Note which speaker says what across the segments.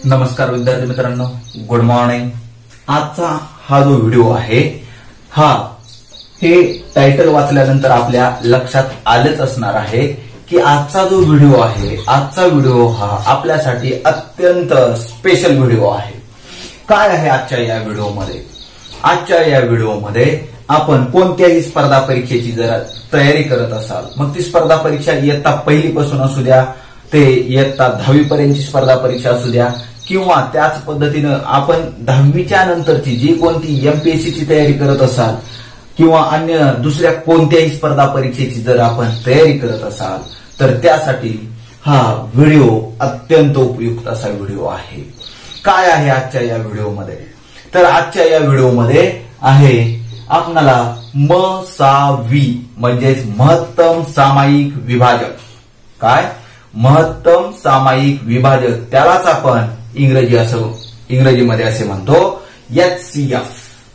Speaker 1: नमस्कार विद्यार्थी मित्रांनो, गुड मॉर्निंग। आजचा हा जो व्हिडिओ आहे हे टायटल वाचल्यानंतर आपल्या लक्षात आलेच असणार आहे की आजचा जो व्हिडिओ आहे हा आपल्यासाठी अत्यंत स्पेशल व्हिडिओ आहे। काय आहे आजच्या या व्हिडिओमध्ये? आजच्या या व्हिडिओमध्ये आपण कोणत्याही स्पर्धा परीक्षेची जर तयारी करत असाल, मग ती स्पर्धा परीक्षा इयत्ता पहिलीपासून असू द्या ते इयत्ता 10वी पर्यंतची स्पर्धा परीक्षा असू द्या, किंवा त्याच पद्धतीनं आपण 10वीच्या नंतरची जी कोणती एमपीएससीची तयारी करत असाल किंवा अन्य दुसऱ्या कोणत्याही स्पर्धा परीक्षेची जर आपण तयारी करत असाल तर त्यासाठी हा व्हिडिओ अत्यंत उपयुक्त असा व्हिडिओ आहे। काय आहे आजच्या या व्हिडिओमध्ये? तर आजच्या या व्हिडिओमध्ये आहे आपणाला MSAV म्हणजेच महत्तम सामायिक विभाजक। काय? महत्तम सामायिक विभाजक, त्यालाच आपण इंग्रजीमध्ये असे म्हणतो HCF,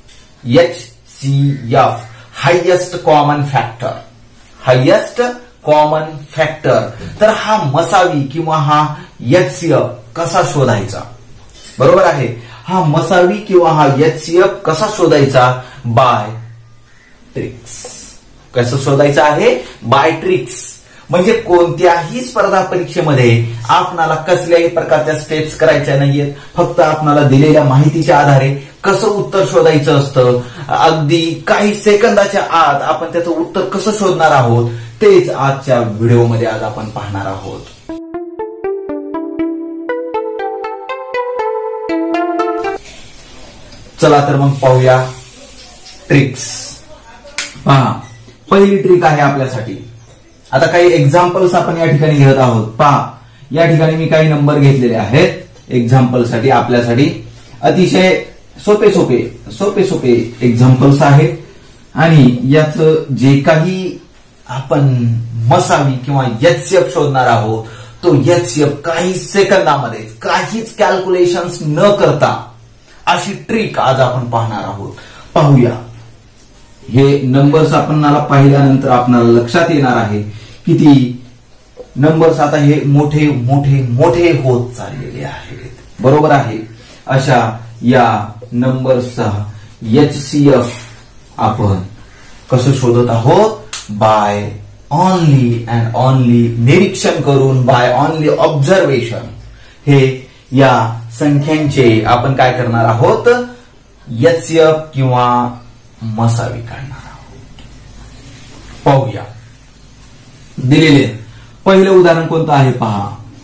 Speaker 1: highest common factor, highest common factor. तर हा मसावी किंवा हा HCF कसा शोधायचा? बरोबर आहे, हा मसावी किंवा हा HCF कसा शोधायचा? By tricks. कसं शोधायचं आहे? By tricks. म्हणजे कोणत्याही स्पर्धा परीक्षेमध्ये आपणाला कसल्याही प्रकारच्या स्टेप्स करायच्या नाहीयेत, फक्त आपणाला दिलेल्या माहितीच्या आधारे कसं उत्तर शोधायचं असतं, अगदी काही सेकंदाच्या आत आपण त्याचं उत्तर कसं शोधणार आहोत तेच आजच्या व्हिडिओमध्ये आज आपण पाहणार आहोत। चला तर मग पाहूया ट्रिक्स। पहा, पहिली ट्रिक आहे आपल्यासाठी। आता काही एक्झाम्पल्स आपण या ठिकाणी घेत आहोत। पहा, या ठिकाणी मी काही नंबर घेतलेले आहेत एक्झाम्पल साठी, आपल्यासाठी अतिशय सोपे सोपे एक्झाम्पल्स आहेत। आणि याचं जे काही आपण मसावी किंवा HCF शोधणार आहोत तो HCF काही सेकंदामध्ये काहीच कॅल्क्युलेशन्स न करता अशी ट्रिक आज आपण पाहणार आहोत। पाहूया, हे नंबर्स आपणाला पाहिल्यानंतर आपणाला लक्षात येणार आहे किती नंबर्स आता हे मोठे मोठे मोठे होत चाललेले आहेत। बरोबर आहे, अशा या नंबर्सचा HCF आपण कसं शोधत आहोत? बाय ओनली अँड ओनली निरीक्षण करून, बाय ओनली ऑब्झर्वेशन हे या संख्यांचे आपण काय करणार आहोत? HCF किंवा मसावी काढणार आहोत। पाहूया, दिलेले पहिलं उदाहरण कोणतं आहे? पहा,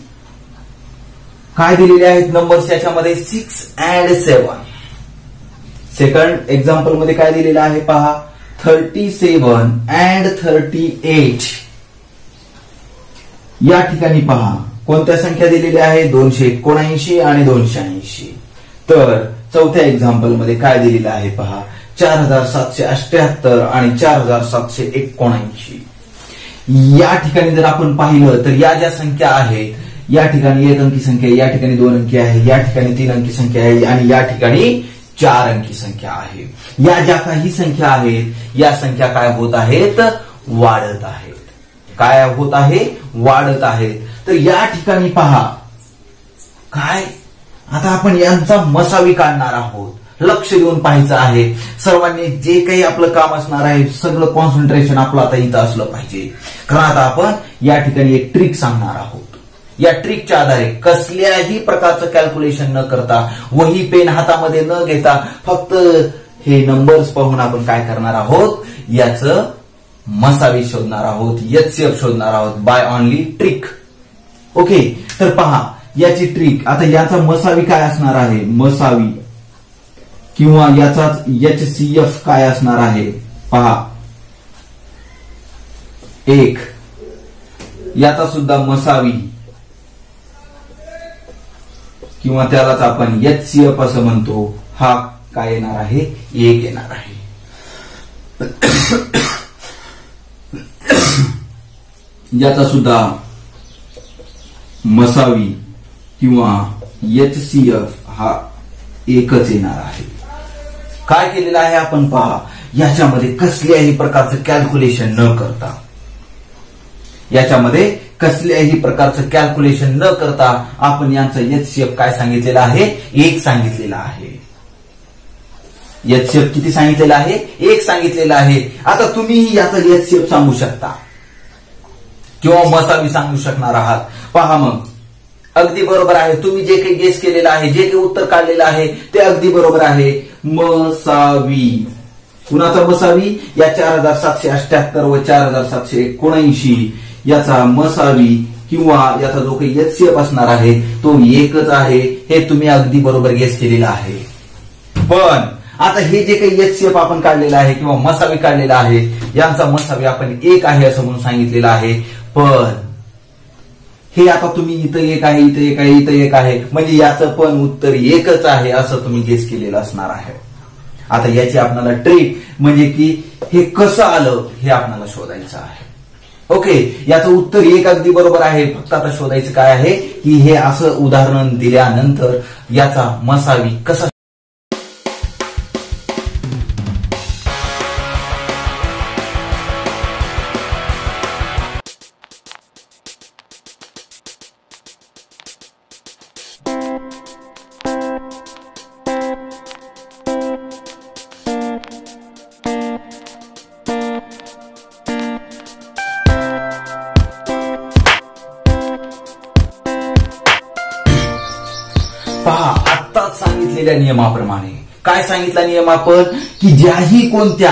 Speaker 1: काय दिलेले आहेत नंबर्स याच्यामध्ये? 6 and 7। सेकंड एक्झाम्पल मध्ये काय दिलेलं आहे? पहा, 37 and 38। या ठिकाणी पहा कोणत्या संख्या दिलेल्या आहे? 279 आणि 280। तर चौथ्या एक्झाम्पल मध्ये काय दिलेलं आहे? पहा, 4778 आणि 4779। या ठिकाणी जर आपण पाहिलं तर या ज्या संख्या आहेत, या ठिकाणी 1 अंकी संख्या, या ठिकाणी 2 अंकी आहे, या ठिकाणी 3 अंकी संख्या आहे आणि या ठिकाणी 4 अंकी संख्या आहे। या ज्या काही संख्या आहेत या संख्या काय होत आहेत? वाढत आहेत। काय होत आहे? वाढत आहेत। तर या ठिकाणी पहा, काय आता आपण यांचा मसावी काढणार आहोत। लक्ष देऊन पाहायचं आहे। सर्वांनी जे काही आपलं काम असणार आहे सगळं कॉन्सन्ट्रेशन आपलं आता इथं असलं पाहिजे, कारण आता आपण या ठिकाणी एक ट्रिक सांगणार आहोत। या ट्रिकच्या आधारे कसल्याही प्रकारचं कॅल्क्युलेशन न करता, वही पेन हातामध्ये न घेता, फक्त हे नंबर्स पाहून आपण काय करणार आहोत? याचं मसावी शोधणार आहोत, HCF शोधणार आहोत बाय ओनली ट्रिक। ओके, तर पहा याची ट्रिक। आता याचा मसावी काय असणार आहे? मसावी किंवा याचाच HCF काय असणार आहे? पहा, 1। याचा सुद्धा मसावी किंवा त्यालाच आपण HCF असं म्हणतो, हा काय येणार आहे? 1 येणार आहे। याचा सुद्धा मसावी किंवा HCF हा 1च येणार आहे। काय केलेलं आहे आपण? पहा, याच्यामध्ये कसल्याही प्रकारचं कॅल्क्युलेशन न करता, याच्यामध्ये कसल्याही प्रकारचं कॅल्क्युलेशन न करता आपण यांचं HCF काय सांगितलेलं आहे, 1 सांगितलेलं आहे. HCF किती सांगितलेलं आहे, 1 सांगितलेलं आहे. आता तुम्हीही याचा HCF सांगू शकता किंवा मसावी सांगू शकणार आहात. पहा मग अगदी बरोबर आहे. तुम्ही जे काही गेस केलेलं आहे, जे काही उत्तर काढलेलं आहे ते अगदी बरोबर आहे. मसावी, कुणाचा मसावी, या 4778 व 4779 याचा मसावी किंवा याचा जो काही HCF असणार आहे तो 1च आहे. हे तुम्ही अगदी बरोबर गेस केलेलं आहे. पण आता हे जे काही HCF आपण काढलेलं आहे किंवा मसावी काढलेला आहे, यांचा मसावी आपण 1 आहे असं म्हणून सांगितलेलं आहे. पण हे आता तुम्ही इथं 1 आहे, इथं 1 आहे, इथं 1 आहे, म्हणजे याचं पण उत्तर 1च आहे असं तुम्ही गेस केलेलं असणार आहे. आता याची आपल्याला ट्रिक म्हणजे की हे कसं आलं हे आपल्याला शोधायचं आहे. ओके, याचं उत्तर 1 अगदी बरोबर आहे. फक्त आता शोधायचं काय आहे की हे असं उदाहरण दिल्यानंतर याचा मसावी कसा. पहा आत्ताच सांगितलेल्या नियमाप्रमाणे काय सांगितला नियम आपण की ज्याही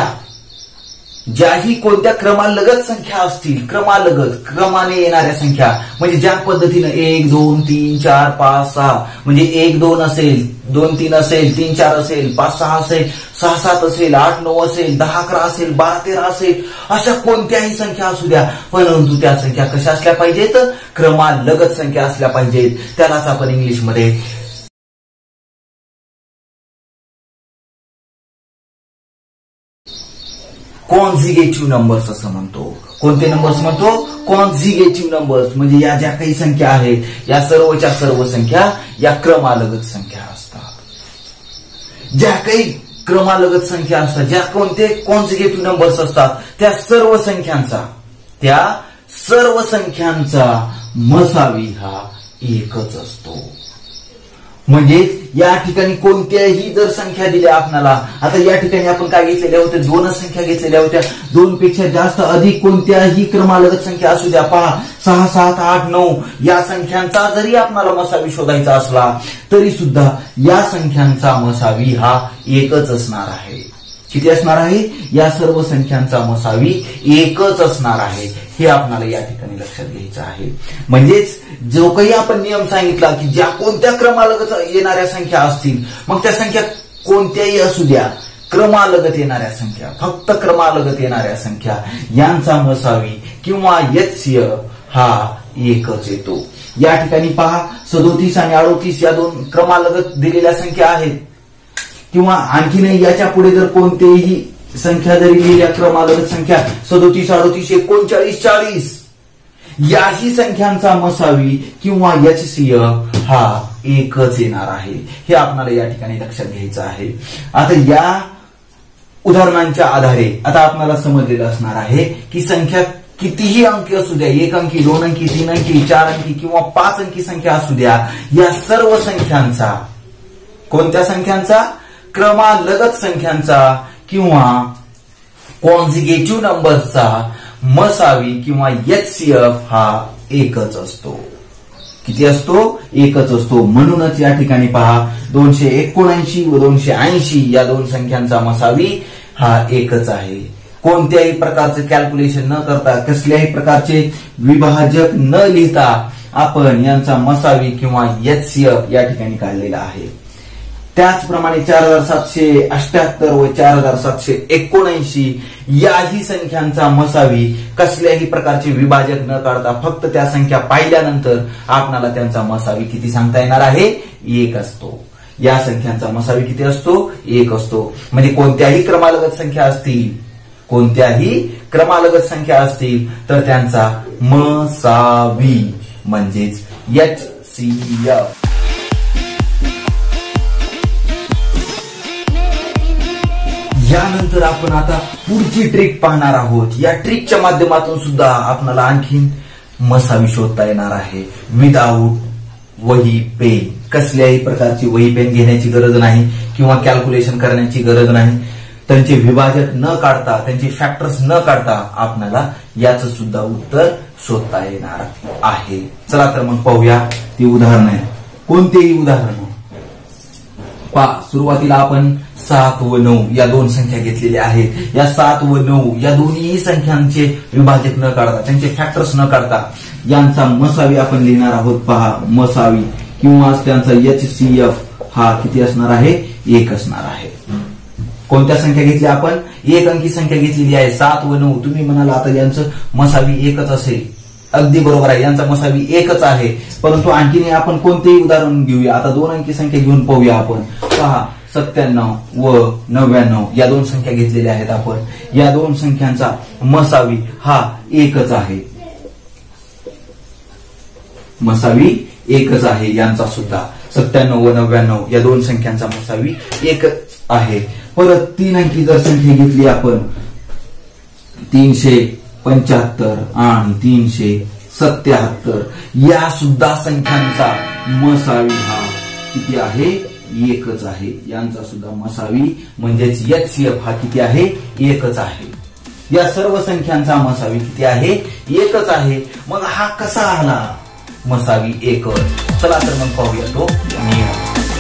Speaker 1: कोणत्या क्रमालगत संख्या असतील, क्रमाने येणाऱ्या संख्या म्हणजे ज्या पद्धतीनं 1 2 3 4 5 6 म्हणजे 1 2 असेल, 2 3 असेल, 3 4 असेल, 5 6 असेल, 6 7 असेल, 8 9 असेल, 10 11 असेल, 12 13 असेल, अशा कोणत्याही संख्या असू द्या, परंतु त्या संख्या कशा असल्या पाहिजेत, क्रमालगत संख्या असल्या पाहिजेत. त्यालाच आपण इंग्लिशमध्ये कॉन्झिगेटिव्ह नंबर्स असं म्हणतो. कोणते नंबर्स म्हणतो, कॉन्झिगेटिव्ह नंबर्स. म्हणजे या ज्या काही संख्या आहेत या सर्वच्या सर्व संख्या या क्रमालगत संख्या असतात. ज्या काही क्रमालगत संख्या असतात, ज्या कोणते कॉन्झिगेटिव्ह नंबर्स असतात, त्या सर्व संख्यांचा मसावी हा 1च असतो. म्हणजे या ठिकाणी कोणत्याही जर संख्या दिल्या आपल्याला, आता या ठिकाणी आपण काय घेतलेल्या होत्या, 2च संख्या घेतलेल्या होत्या. 2 पेक्षा जास्त अधिक कोणत्याही क्रमालगत संख्या असू द्या, पहा 6 7 8 9 या संख्यांचा जरी आपल्याला मसावी शोधायचा असला तरी सुद्धा या संख्यांचा मसावी हा 1च असणार आहे. किती असणार आहे, या सर्व संख्यांचा मसावी 1च असणार आहे. हे आपल्याला या ठिकाणी लक्षात घ्यायचं आहे. म्हणजेच जो काही आपण नियम सांगितला की ज्या कोणत्या क्रमालगत येणाऱ्या संख्या असतील, मग त्या संख्या कोणत्याही असू द्या, क्रमालगत येणाऱ्या संख्या, फक्त क्रमालगत येणाऱ्या संख्या यांचा मसावी किंवा HCF हा 1च येतो. या ठिकाणी पहा 37 आणि 38 या 2 क्रमालगत दिलेल्या संख्या आहेत. किंवा आणखीनही याच्या पुढे जर कोणतेही संख्या जरी लिहिल्या क्रमालगत संख्या 37 38 39 40 याही संख्यांचा मसावी किंवा HCF हा 1च येणार आहे. हे आपल्याला या ठिकाणी लक्षात घ्यायचं आहे. आता या उदाहरणांच्या आधारे आता आपल्याला समजलेलं असणार आहे की संख्या कितीही अंकी असू द्या, 1 अंकी 2 अंकी 3 अंकी 4 अंकी किंवा 5 अंकी संख्या असू द्या, या सर्व संख्यांचा, कोणत्या संख्यांचा, क्रमालगत संख्यांचा किंवा कॉन्झिगेटिव्ह नंबर्सचा मसावी किंवा HCF हा 1च असतो. किती असतो, 1च असतो. म्हणूनच या ठिकाणी पहा 279 व 280 या 2 संख्यांचा मसावी हा 1च आहे. कोणत्याही प्रकारचे कॅल्क्युलेशन न करता, कसल्याही प्रकारचे विभाजक न लिहिता आपण यांचा मसावी किंवा HCF या ठिकाणी काढलेला आहे. त्याचप्रमाणे 4778 व 4779 याही संख्यांचा मसावी कसल्याही प्रकारचे विभाजक न काढता फक्त त्या संख्या पाहिल्यानंतर आपल्याला त्यांचा मसावी किती सांगता येणार आहे, 1 असतो. या संख्यांचा मसावी किती असतो, 1 असतो. म्हणजे कोणत्याही क्रमालगत संख्या असतील तर त्यांचा मसावी म्हणजेच HCF. यानंतर आपण आता पुढची ट्रिक पाहणार आहोत. या ट्रिकच्या माध्यमातून सुद्धा आपल्याला आणखीन मसावी शोधता येणार आहे विदाऊट वही पेन. कसल्याही प्रकारची वही पेन घेण्याची गरज नाही किंवा कॅल्क्युलेशन करण्याची गरज नाही. त्यांचे विभाजक न काढता, त्यांचे फॅक्टर्स न काढता आपल्याला याचं सुद्धा उत्तर शोधता येणार आहे. चला तर मग पाहूया ती उदाहरणं. कोणतेही उदाहरण पहा. सुरुवातीला आपण 7 व 9 या दोन संख्या घेतलेल्या आहेत. या 7 व 9 या दोन्ही संख्यांचे विभाजक न काढता, त्यांचे फॅक्टर्स न काढता यांचा मसावी आपण लिहिणार आहोत. पहा, मसावी किंवा त्यांचा HCF हा किती असणार आहे? 1 असणार आहे. कोणत्या संख्या घेतल्या आपण? एक अंकी संख्या घेतलेली आहे 7 व 9. तुम्ही म्हणाल आता यांचं मसावी 1च असेल. अगदी बरोबर आहे, यांचा मसावी 1च आहे. परंतु आणखीन आपण कोणतेही उदाहरण घेऊया. आता 2 अंकी संख्या घेऊन पाहूया आपण. पहा, 97 व 99 या दोन संख्या घेतलेल्या आहेत आपण. या दोन संख्यांचा मसावी हा 1च आहे. मसावी 1च आहे यांचा सुद्धा. 97 व 99 या दोन संख्यांचा मसावी 1च आहे. परत 3 अंकी जर संख्या घेतली आपण 375 आणि 377 या सुद्धा संख्यांचा मसावी हा किती आहे? 1च आहे. यांचा सुद्धा मसावी म्हणजेच HCF हा किती आहे? 1च आहे. या सर्व संख्यांचा मसावी किती आहे? 1च आहे. मग हा कसा आला मसावी 1च? चला तर मग पाहूया तो नियम.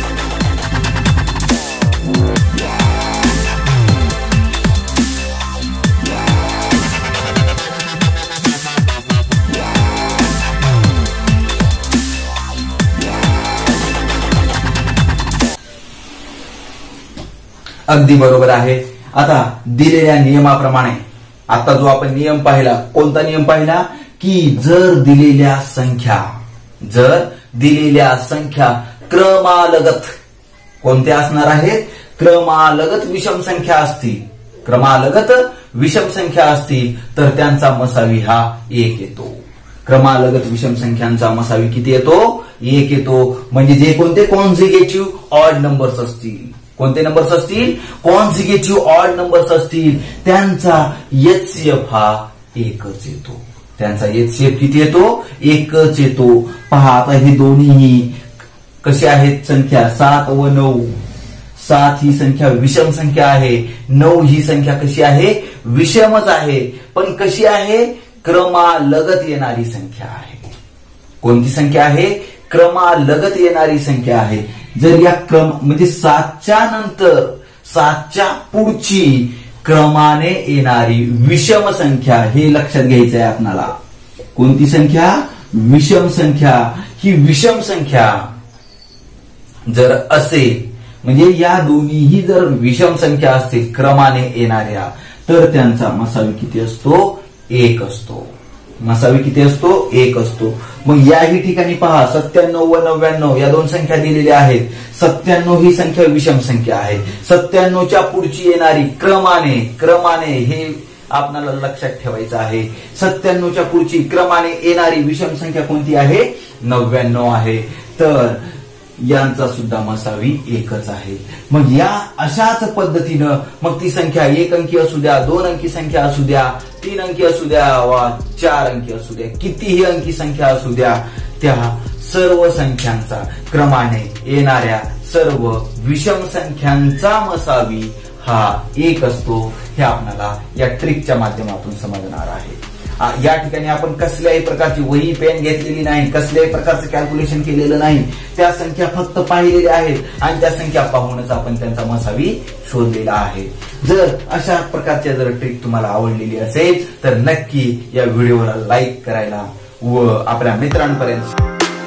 Speaker 1: अगदी बरोबर आहे. आता दिलेल्या नियमाप्रमाणे आता जो आपण नियम पाहिला, कोणता नियम पाहिला? की जर दिलेल्या संख्या क्रमालगत कोणत्या असणार आहेत? क्रमालगत विषम संख्या असतील. क्रमालगत विषम संख्या असतील तर त्यांचा मसावी हा 1 येतो. क्रमालगत विषम संख्यांचा मसावी किती येतो? 1 येतो. म्हणजे जे कोणते कॉन्झिगेटिव्ह ऑड नंबर्स असतील, कोणते नंबर्स असतील? कॉन्झिगेटिव्ह ऑड नंबर्स असतील त्यांचा HCF हा 1च येतो. त्यांचा HCF किती येतो? 1च येतो. पहा, आता हे दोन्ही कसे आहेत संख्या? 7 व 9. 7 ही संख्या विषम संख्या आहे. 9 ही संख्या कशी आहे? विषमच आहे. पण कशी आहे? क्रमालगत येणारी संख्या आहे. कोणती संख्या आहे? क्रमालगत येणारी संख्या आहे. जर या क्रम म्हणजे 7च्या नंतर 7च्या पुढची क्रमाने येणारी विषम संख्या, हे लक्षात घ्यायचं आहे आपल्याला. कोणती संख्या? विषम संख्या. ही विषम संख्या जर असेल म्हणजे या दोन्हीही जर विषम संख्या असतील क्रमाने येणाऱ्या तर त्यांचा मसावी किती असतो? 1 असतो. मसावी किती असतो? 1 असतो. मग याही ठिकाणी पहा 97 व 99 या दोन संख्या दिलेल्या आहेत. 97 ही संख्या विषम संख्या आहे. 97च्या पुढची येणारी क्रमाने हे आपल्याला लक्षात ठेवायचं आहे. 97च्या पुढची क्रमाने येणारी विषम संख्या कोणती आहे? 99 आहे. तर यांचा सुद्धा मसावी 1च आहे. मग या अशाच पद्धतीनं मग ती संख्या 1 अंकी असू द्या, 2 अंकी संख्या असू द्या, 3 अंकी असू द्या वा 4 अंकी असू द्या, कितीही अंकी संख्या असू द्या, त्या सर्व संख्यांचा क्रमाने येणाऱ्या सर्व विषम संख्यांचा मसावी हा 1 असतो. हे आपल्याला या ट्रिकच्या माध्यमातून समजणार आहे. या ठिकाणी आपण कसल्याही प्रकारची वही पेन घेतलेली नाही, कसल्याही प्रकारचं कॅल्क्युलेशन केलेलं नाही. त्या संख्या फक्त पाहिलेल्या आहेत आणि त्या संख्या पाहूनच आपण त्यांचा मसावी शोधलेला आहे. जर अशा प्रकारच्या जर ट्रिक तुम्हाला आवडलेली असेल तर नक्की या व्हिडिओला लाईक करायला व आपल्या मित्रांपर्यंत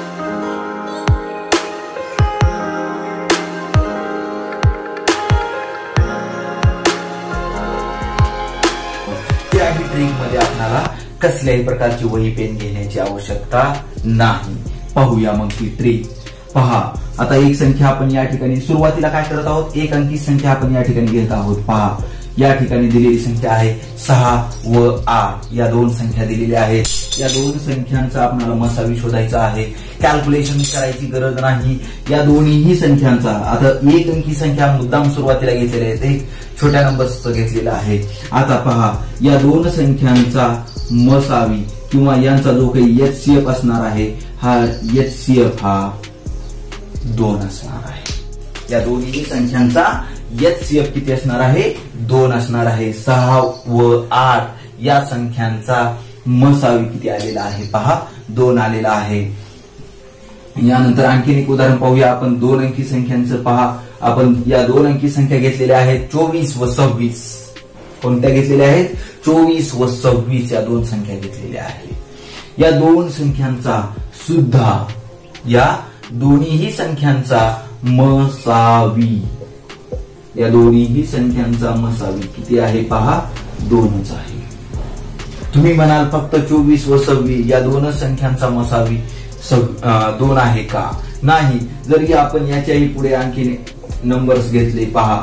Speaker 1: त्याही ट्रिक मध्ये आपल्याला कसल्याही प्रकारची वही पेन घेण्याची आवश्यकता नाही. पाहूया मग ती ट्रिक. पहा, आता एक संख्या आपण या ठिकाणी सुरुवातीला काय करत आहोत? 1 अंकी संख्या आपण या ठिकाणी घेत आहोत. पहा, या ठिकाणी दिलेली संख्या आहे 6 व 8 या दोन संख्या दिलेल्या आहेत. या दोन संख्यांचा आपल्याला मसावी शोधायचा आहे. कॅल्क्युलेशन करायची गरज नाही. या दोन्हीही संख्यांचा आता 1 अंकी संख्या मुद्दाम सुरुवातीला घेतलेल्या आहेत, एक छोट्या नंबरचं घेतलेला आहे. आता पहा, या दोन संख्यांचा मसावी किंवा यांचा जो काही HCF असणार आहे हा HCF हा 2 असणार आहे. या दोन्ही संख्यांचा HCF किती असणार आहे? 2 असणार आहे. 6 व 8 या संख्यांचा मसावी किती आलेला आहे पहा? 2 आलेला आहे. यानंतर आणखीन एक उदाहरण पाहूया आपण. 2 अंकी संख्यांचं पहा. आपण या 2 अंकी संख्या घेतलेल्या आहेत 24 व 26. कोणत्या घेतलेल्या आहेत? 24 व 26 या 2 संख्या घेतलेल्या आहेत. या 2 संख्यांचा सुद्धा या दोन्हीही संख्यांचा मसावी, या दोन्हीही संख्यांचा मसावी किती आहे पहा? 2च आहे. तुम्ही म्हणाल फक्त 24 व 26 या 2 संख्यांचा मसावी 2 आहे का? नाही. जरी आपण याच्याही पुढे आणखी नंबर्स घेतले पहा,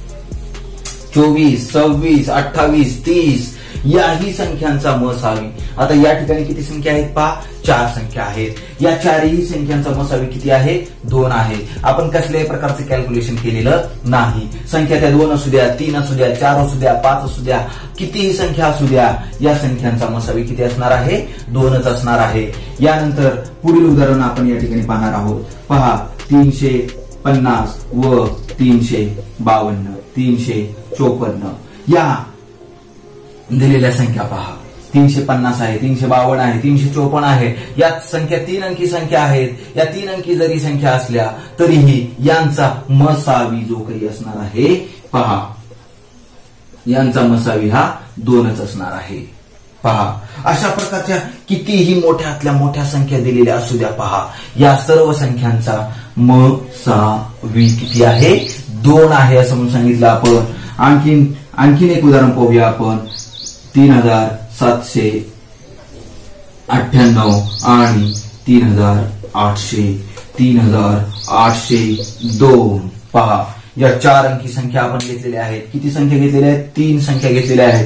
Speaker 1: 24, 26, 28, 30 याही संख्यांचा मसावी. आता या ठिकाणी किती संख्या आहेत पहा? 4 संख्या आहेत. या 4ही संख्यांचा मसावी किती आहे? 2 आहे. आपण कसल्याही प्रकारचे कॅल्क्युलेशन केलेलं नाही. संख्या त्या 2 असू द्या, 3 असू द्या, 4 असू द्या, 5 असू द्या, कितीही संख्या असू द्या, या संख्यांचा मसावी किती असणार आहे? 2च असणार आहे. यानंतर पुढील उदाहरण आपण या ठिकाणी पाहणार आहोत. पहा 350 व 352, 354 या दिलेल्या संख्या पहा. 350 आहे, 352 आहे, 354 आहे. या संख्या 3 अंकी संख्या आहेत. या 3 अंकी जरी संख्या असल्या तरीही यांचा मसावी जो काही असणार आहे पहा, यांचा मसावी हा 2च असणार आहे. पहा अशा प्रकारच्या कितीही मोठ्यातल्या मोठ्या संख्या दिलेल्या असू द्या पहा, या सर्व संख्यांचा मसावी किती आहे? 2 आहे असं म्हणून सांगितलं आपण. आणखीन एक उदाहरण पाहूया आपण. 3798 आणि 3802 पहा. या 4 अंकी संख्या आपण घेतलेल्या आहेत. किती संख्या घेतलेल्या आहेत? 3 संख्या घेतलेल्या आहेत.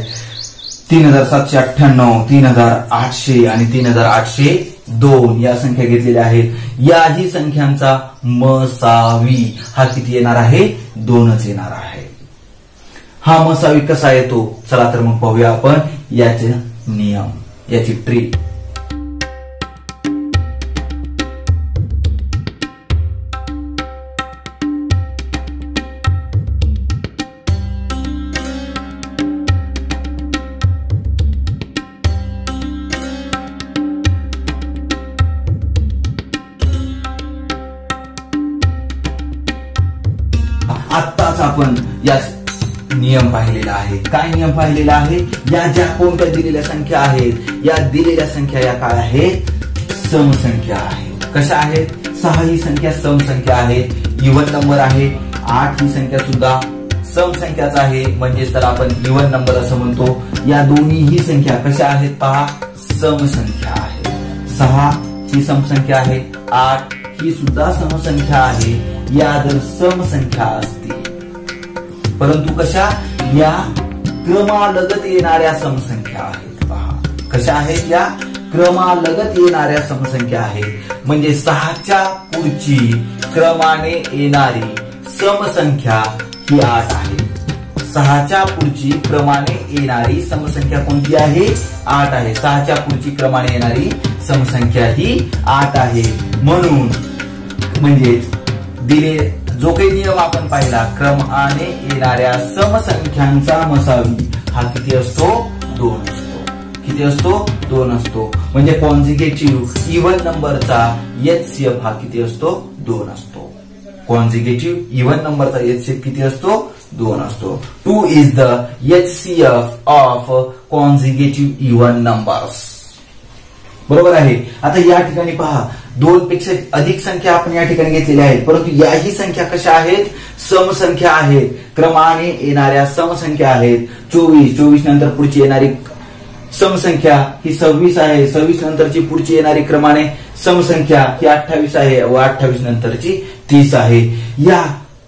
Speaker 1: 3798, 3800 आणि 3802 या संख्या घेतलेल्या आहेत. याही संख्यांचा मसावी हा किती येणार आहे? 2च येणार आहे. हा मसावी कसा येतो? चला तर मग पाहूया आपण याचे नियम, याची ट्रिक. आत्ताच आपण या नियम पाहिलेला आहे. काय नियम पाहिलेला आहे? या ज्या कोणत्या दिलेल्या संख्या आहेत, या दिलेल्या संख्या या काय आहेत? समसंख्या आहेत. कशा आहेत? 6 ही संख्या समसंख्या आहे, इव्हन नंबर आहे. 8 ही संख्या सुद्धा समसंख्याच आहे, म्हणजेच तर आपण इव्हन नंबर असं म्हणतो. या दोन्हीही संख्या कशा आहेत पहा? समसंख्या आहेत. 6 ही समसंख्या आहे, 8 ही सुद्धा समसंख्या आहे. या जर समसंख्या असतील परंतु कशा? या क्रमालगत येणाऱ्या समसंख्या आहेत पहा. कशा आहेत? या क्रमालगत येणाऱ्या समसंख्या आहेत. म्हणजे 6च्या पुढची क्रमाने येणारी समसंख्या ही 8 आहे. 6च्या पुढची क्रमाने येणारी समसंख्या कोणती आहे? 8 आहे. 6च्या पुढची क्रमाने येणारी समसंख्या ही 8 आहे. म्हणून म्हणजे दिले जो काही नियम आपण पाहिला, क्रमाने येणाऱ्या समसंख्यांचा मसावी हा किती असतो? 2 असतो. किती असतो? 2 असतो. म्हणजे कॉन्झिगेटिव्ह इव्हन नंबरचा HCF हा किती असतो? 2 असतो. कॉन्झिगेटिव्ह इव्हन नंबरचा HCF किती असतो? 2 असतो. 2 is the HCF of consecutive even numbers. बरोबर आहे. आता या ठिकाणी पहा 2 पेक्षा अधिक संख्या आपण या ठिकाणी घेतलेल्या आहेत, परंतु याही संख्या कशा आहेत? समसंख्या आहेत. क्रमाने येणाऱ्या समसंख्या आहेत. 24 नंतर पुढची येणारी समसंख्या ही 26 आहे. 26 नंतरची पुढची येणारी क्रमाने समसंख्या ही 28 आहे व 28 नंतरची 30 आहे. या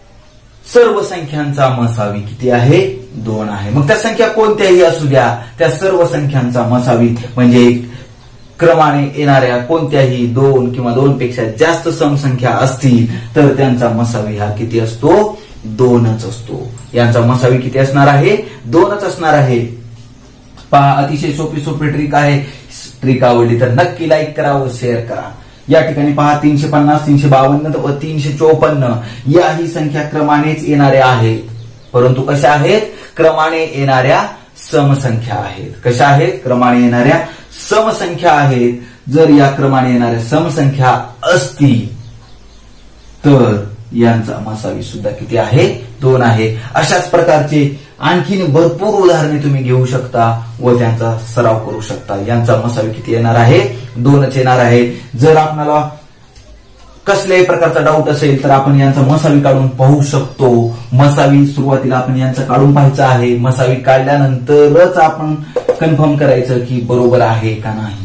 Speaker 1: सर्व संख्यांचा मसावी किती आहे? 2 आहे. मग त्या संख्या कोणत्याही असू द्या, त्या सर्व संख्यांचा मसावी म्हणजे क्रमाने येणाऱ्या कोणत्याही 2 किंवा 2 पेक्षा जास्त समसंख्या असतील तर त्यांचा मसावी हा किती असतो? 2च असतो. यांचा मसावी किती असणार आहे? 2च असणार आहे. पहा अतिशय सोपी ट्रिक आहे. ट्रिक आवडली तर नक्की लाईक करा व शेअर करा. या ठिकाणी पहा 350, 352 व 354 याही संख्या क्रमानेच येणाऱ्या आहेत, परंतु कशा आहेत? क्रमाने येणाऱ्या समसंख्या आहेत. कशा आहेत? क्रमाने येणाऱ्या समसंख्या आहेत. जर या क्रमाने येणाऱ्या समसंख्या असतील तर यांचा मसावी सुद्धा किती आहे? 2 आहे. अशाच प्रकारचे आणखीन भरपूर उदाहरणे तुम्ही घेऊ शकता व त्यांचा सराव करू शकता. यांचा मसावी किती येणार आहे? 2च येणार आहे. जर आपल्याला कसल्याही प्रकारचा डाऊट असेल तर आपण यांचा मसावी काढून पाहू शकतो. मसावी सुरुवातीला आपण यांचा काढून पाहायचा आहे. मसावी काढल्यानंतरच आपण कन्फर्म करायचं की बरोबर आहे का नाही.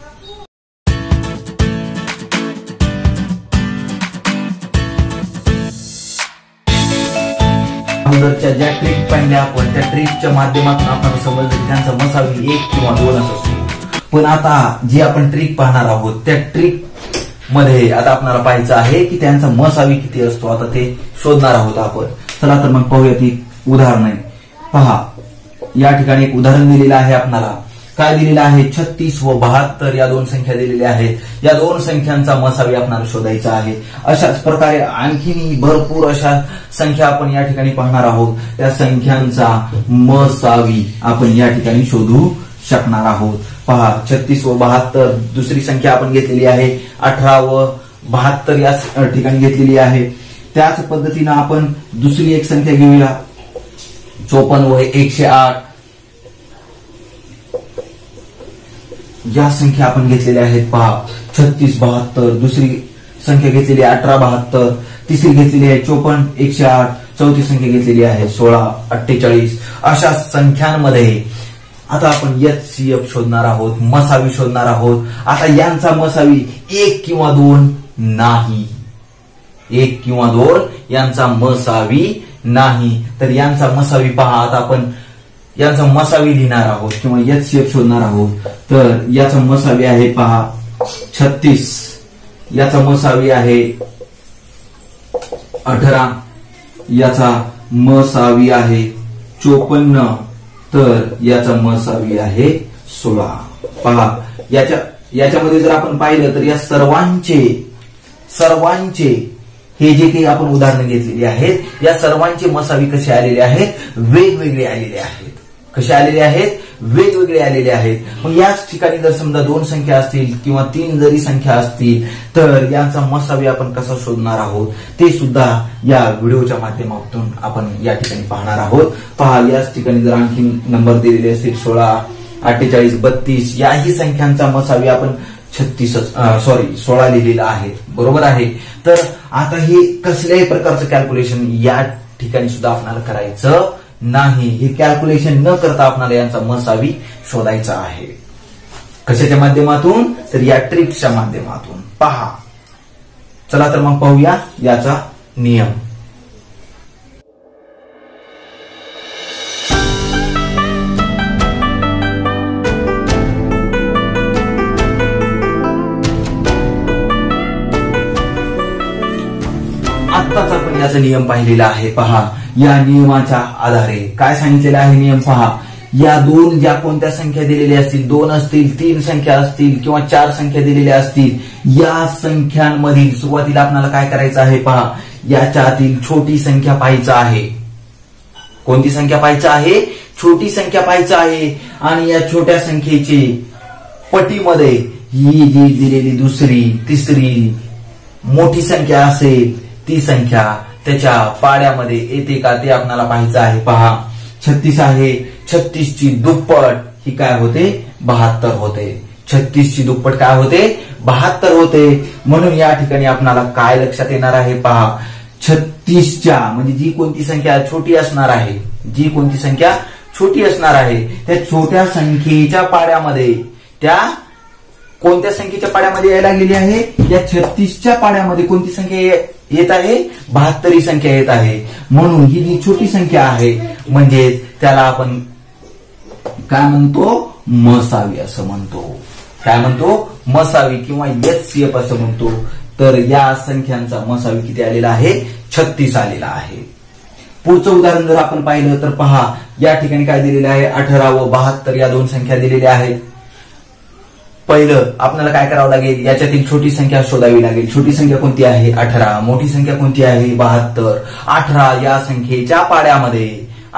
Speaker 1: अगोदरच्या ज्या ट्रिक पाहिल्या आपण त्या ट्रिकच्या माध्यमातून आपल्याला समजलं की त्यांचा मसावी 1 किंवा 2 असतो. पण आता जी आपण ट्रिक पाहणार आहोत त्या ट्रिक मध्ये आता आपल्याला पाहायचं आहे की त्यांचा मसावी किती असतो. आता ते शोधणार आहोत आपण. चला तर मग पाहूया ती उदाहरण. पहा या ठिकाणी एक उदाहरण दिलेलं आहे आपल्याला. काय दिलेलं आहे? 36 व 72 या 2 संख्या दिलेल्या आहेत. या 2 संख्यांचा मसावी आपल्याला शोधायचा आहे. अशाच प्रकारे आणखीन भरपूर अशा संख्या आपण या ठिकाणी पाहणार आहोत. त्या संख्यांचा मसावी आपण या ठिकाणी शोधू शकणार आहोत. पहा 36 व 72 दुसरी संख्या आपण घेतलेली आहे. 18 व 72 या ठिकाणी घेतलेली आहे. त्याच पद्धतीनं आपण दुसरी एक संख्या घेऊया 54 व 108 या संख्या आपण घेतलेल्या आहेत. पहा 36 72 दुसरी संख्या घेतलेली आहे 18 72 तिसरी घेतलेली आहे 54 108 चौथी संख्या घेतलेली आहे 16 48 अशा संख्यांमध्ये आता आपण HCF शोधणार आहोत. मसावी शोधणार आहोत. आता यांचा मसावी 1 किंवा 2 नाही. 1 किंवा 2 यांचा मसावी नाही. तर यांचा मसावी पहा. आता आपण यांचा मसावी लिहिणार आहोत किंवा HCF शोधणार आहोत. तर याचा मसावी आहे पहा 36 याचा मसावी आहे 18 याचा मसावी आहे 54 तर याचा मसावी आहे 16. पहा याच्यामध्ये जर आपण पाहिलं तर या सर्वांचे हे जे काही आपण उदाहरण घेतलेली आहेत या सर्वांचे मसावी कसे आलेले आहेत? वेगवेगळे आलेले आहेत. कसे आलेले आहेत? वेगवेगळे आलेले आहेत. मग याच ठिकाणी जर समजा 2 संख्या असतील किंवा 3 जरी संख्या असतील तर यांचा मसावी आपण कसा शोधणार आहोत ते सुद्धा या व्हिडिओच्या माध्यमातून आपण या ठिकाणी पाहणार आहोत. पहा याच ठिकाणी जर आणखी नंबर दिलेले असतील 16 48 32 याही संख्यांचा मसावी आपण 16 लिहिलेला आहे. बरोबर आहे. तर आता हे कसल्याही प्रकारचं कॅल्क्युलेशन या ठिकाणी सुद्धा आपल्याला करायचं नाही. हे कॅल्क्युलेशन न करता आपल्याला यांचा मसावी शोधायचा आहे. कशाच्या माध्यमातून? तर या ट्रिकच्या माध्यमातून. पहा चला तर मग पाहूया याचा नियम. आत्ताच आपण याचा नियम पाहिलेला आहे. पहा या नियमाच्या आधारे काय सांगितलेलं आहे नियम पहा. या 2 ज्या कोणत्या संख्या दिलेल्या असतील 2 असतील 3 संख्या असतील किंवा 4 संख्या दिलेल्या असतील या संख्यांमधील सुरुवातीला आपल्याला काय करायचं आहे पहा याच्यातील छोटी संख्या पाहायचं आहे. कोणती संख्या पाहायचं आहे? छोटी संख्या पाहायचं आहे. आणि या छोट्या संख्येची पटीमध्ये ही जी दिलेली दुसरी तिसरी मोठी संख्या असेल ती संख्या त्याच्या पाड्यामध्ये येते का ते आपल्याला पाहायचं आहे. पहा 36 आहे. 36 ची दुप्पट ही काय होते? 72 होते. 36 ची दुप्पट काय होते? 72 होते. म्हणून या ठिकाणी आपल्याला काय लक्षात येणार आहे पहा 36च्या म्हणजे जी कोणती संख्या छोटी असणार आहे त्या छोट्या संख्येच्या पाड्यामध्ये त्या कोणत्या संख्येच्या पाड्यामध्ये यायला लागलेली आहे? या 36च्या पाड्यामध्ये कोणती संख्या येत आहे? 72 ही संख्या येत आहे. म्हणून ही जी छोटी संख्या आहे म्हणजे त्याला आपण काय म्हणतो? मसावी असं म्हणतो. काय म्हणतो? मसावी किंवा HCF असं म्हणतो. तर या संख्यांचा मसावी किती आलेला आहे? 36 आलेला आहे. पुढचं उदाहरण जर आपण पाहिलं तर पहा, या ठिकाणी काय दिलेलं आहे, 18 व 72 या दोन संख्या दिलेल्या आहेत. पहिलं आपल्याला काय करावं लागेल, याच्यातील छोटी संख्या शोधावी लागेल. छोटी संख्या कोणती आहे, 18. मोठी संख्या कोणती आहे, 72. 18 या संख्येच्या पाड्यामध्ये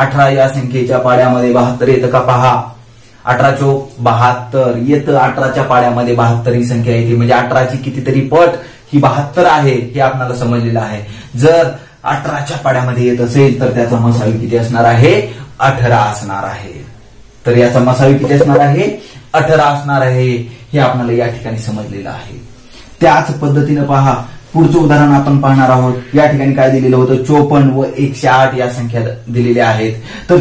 Speaker 1: 72 येतं का पहा. 18 चोक 72 येतं. 18च्या पाड्यामध्ये 72 ही संख्या येते. म्हणजे 18ची कितीतरी पट ही 72 आहे हे आपल्याला समजलेलं आहे. जर 18च्या पाड्यामध्ये येत असेल तर त्याचा मसावी किती असणार आहे, 18 असणार आहे. तर याचा मसावी किती असणार आहे, 18 असणार आहे. हे आपल्याला या ठिकाणी समजलेलं आहे. त्याच पद्धतीनं पहा, पुढचं उदाहरण आपण पाहणार आहोत. या ठिकाणी काय दिलेलं होतं, 54 व 108 या संख्या दिलेल्या आहेत. तर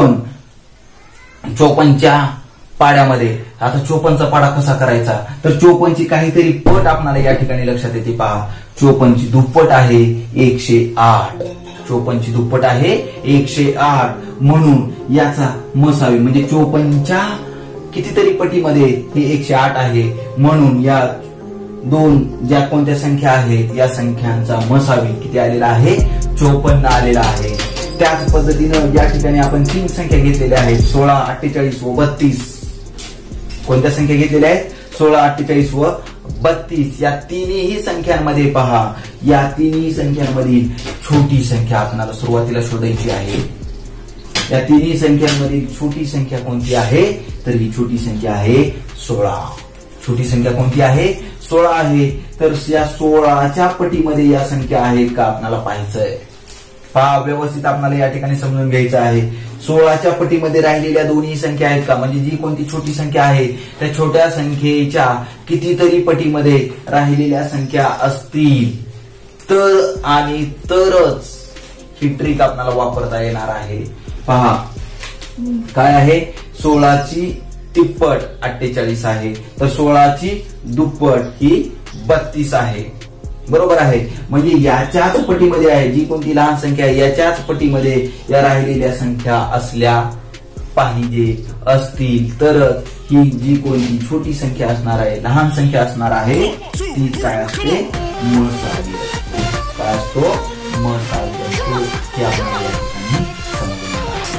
Speaker 1: 54च्या पाड्यामध्ये, आता 54चा पाडा कसा करायचा, तर 54ची काहीतरी पट आपल्याला या ठिकाणी लक्षात येते. पहा, 54ची दुप्पट आहे 108. 54ची दुप्पट आहे 108. म्हणून याचा मसावी म्हणजे 54च्या कितीतरी पटीमध्ये हे 108 आहे. म्हणून या दोन ज्या कोणत्या संख्या आहेत या संख्यांचा मसावी किती आलेला आहे, 54 आलेला आहे. त्याच पद्धतीनं या ठिकाणी आपण 3 संख्या घेतलेल्या आहेत, 16, 48 व 32. कोणत्या संख्या घेतलेल्या आहेत, 16, 48 व 32. या तिन्ही संख्यांमध्ये पहा, या तिन्ही संख्यांमधील छोटी संख्या आपल्याला सुरुवातीला शोधायची आहे. या तिन्ही संख्यांमधील छोटी संख्या कोणती आहे, तर ही छोटी संख्या आहे 16. छोटी संख्या कोणती आहे, 16 आहे. तर या 16च्या पटीमध्ये या संख्या आहेत का आपल्याला पाहायचंय. पहा, व्यवस्थित आपल्याला या ठिकाणी समजून घ्यायचं आहे. 16च्या पटीमध्ये राहिलेल्या दोन्ही संख्या आहेत का, म्हणजे जी कोणती छोटी संख्या आहे त्या छोट्या संख्येच्या कितीतरी पटीमध्ये राहिलेल्या संख्या असतील तर आणि तरच ही ट्रिक आपल्याला वापरता येणार आहे. पहा, काय आहे, 16ची तिप्पट 48 आहे, तर 16ची दुप्पट ही 32 आहे. बरोबर आहे. म्हणजे याच्याच पटीमध्ये आहे, जी कोणती लहान संख्या आहे याच्याच पटीमध्ये या राहिलेल्या संख्या असल्या पाहिजे असतील तर ही जी कोणती छोटी संख्या असणार आहे, लहान संख्या असणार आहे, ती काय असते, मसावी असते. काय असतो, मसावी असतो. हे आपल्याला या ठिकाणी समजलं आहे.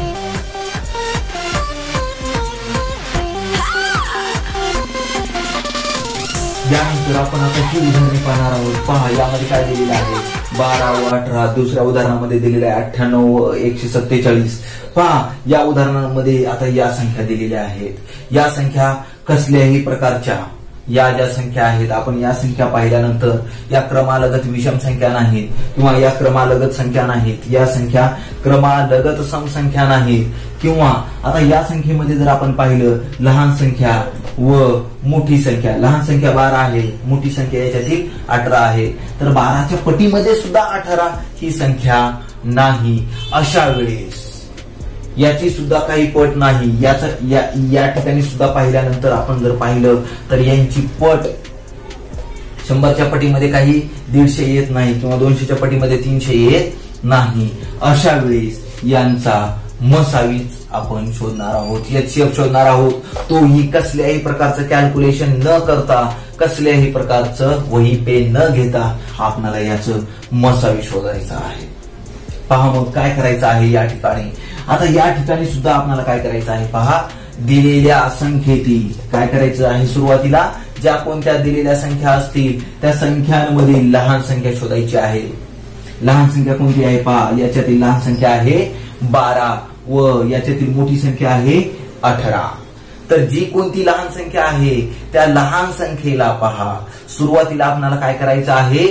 Speaker 1: यानंतर आपण आता ही उदाहरणे पाहणार आहोत. पहा, यामध्ये काय दिलेलं आहे, 12 व 18. दुसऱ्या उदाहरणामध्ये दिलेलं आहे 98 व 147. पहा, या उदाहरणामध्ये आता या संख्या दिलेल्या आहेत. या संख्या कसल्याही प्रकारच्या, या ज्या संख्या आहेत आपण या संख्या पाहिल्यानंतर या क्रमालगत विषम संख्या नाहीत किंवा या क्रमालगत संख्या नाहीत, या संख्या क्रमालगत समसंख्या नाहीत. किंवा आता या संख्येमध्ये जर आपण पाहिलं, लहान संख्या व मोठी संख्या, लहान संख्या 12 आहे, मोठी संख्या याच्यातील 18 आहे, तर 12च्या पटीमध्ये सुद्धा 18 ही संख्या नाही. अशा वेळेस याची सुद्धा काही पट नाही. या ठिकाणी सुद्धा पाहिल्यानंतर आपण जर पाहिलं तर यांची पट 100च्या पटीमध्ये काही 150 येत नाही किंवा 200च्या पटीमध्ये 300 येत नाही. अशा वेळेस यांचा मसावीच आपण शोधणार आहोत, एचसीएफ शोधणार आहोत. तोही कसल्याही प्रकारचं कॅल्क्युलेशन न करता, कसल्याही प्रकारचं वही पेन न घेता आपल्याला याचं मसावी शोधायचं आहे. पहा, मग काय करायचं आहे या ठिकाणी. आता या ठिकाणी सुद्धा आपल्याला काय करायचं आहे, पहा, दिलेल्या संख्येतील काय करायचं आहे, सुरुवातीला ज्या कोणत्या दिलेल्या संख्या असतील त्या संख्यांमधील लहान संख्या शोधायची आहे. लहान संख्या कोणती आहे, पहा, याच्यातील लहान संख्या आहे 12 व याच्यातील मोठी संख्या आहे 18. तर जी कोणती लहान संख्या आहे त्या लहान संख्येला पहा, सुरुवातीला आपल्याला काय करायचं आहे,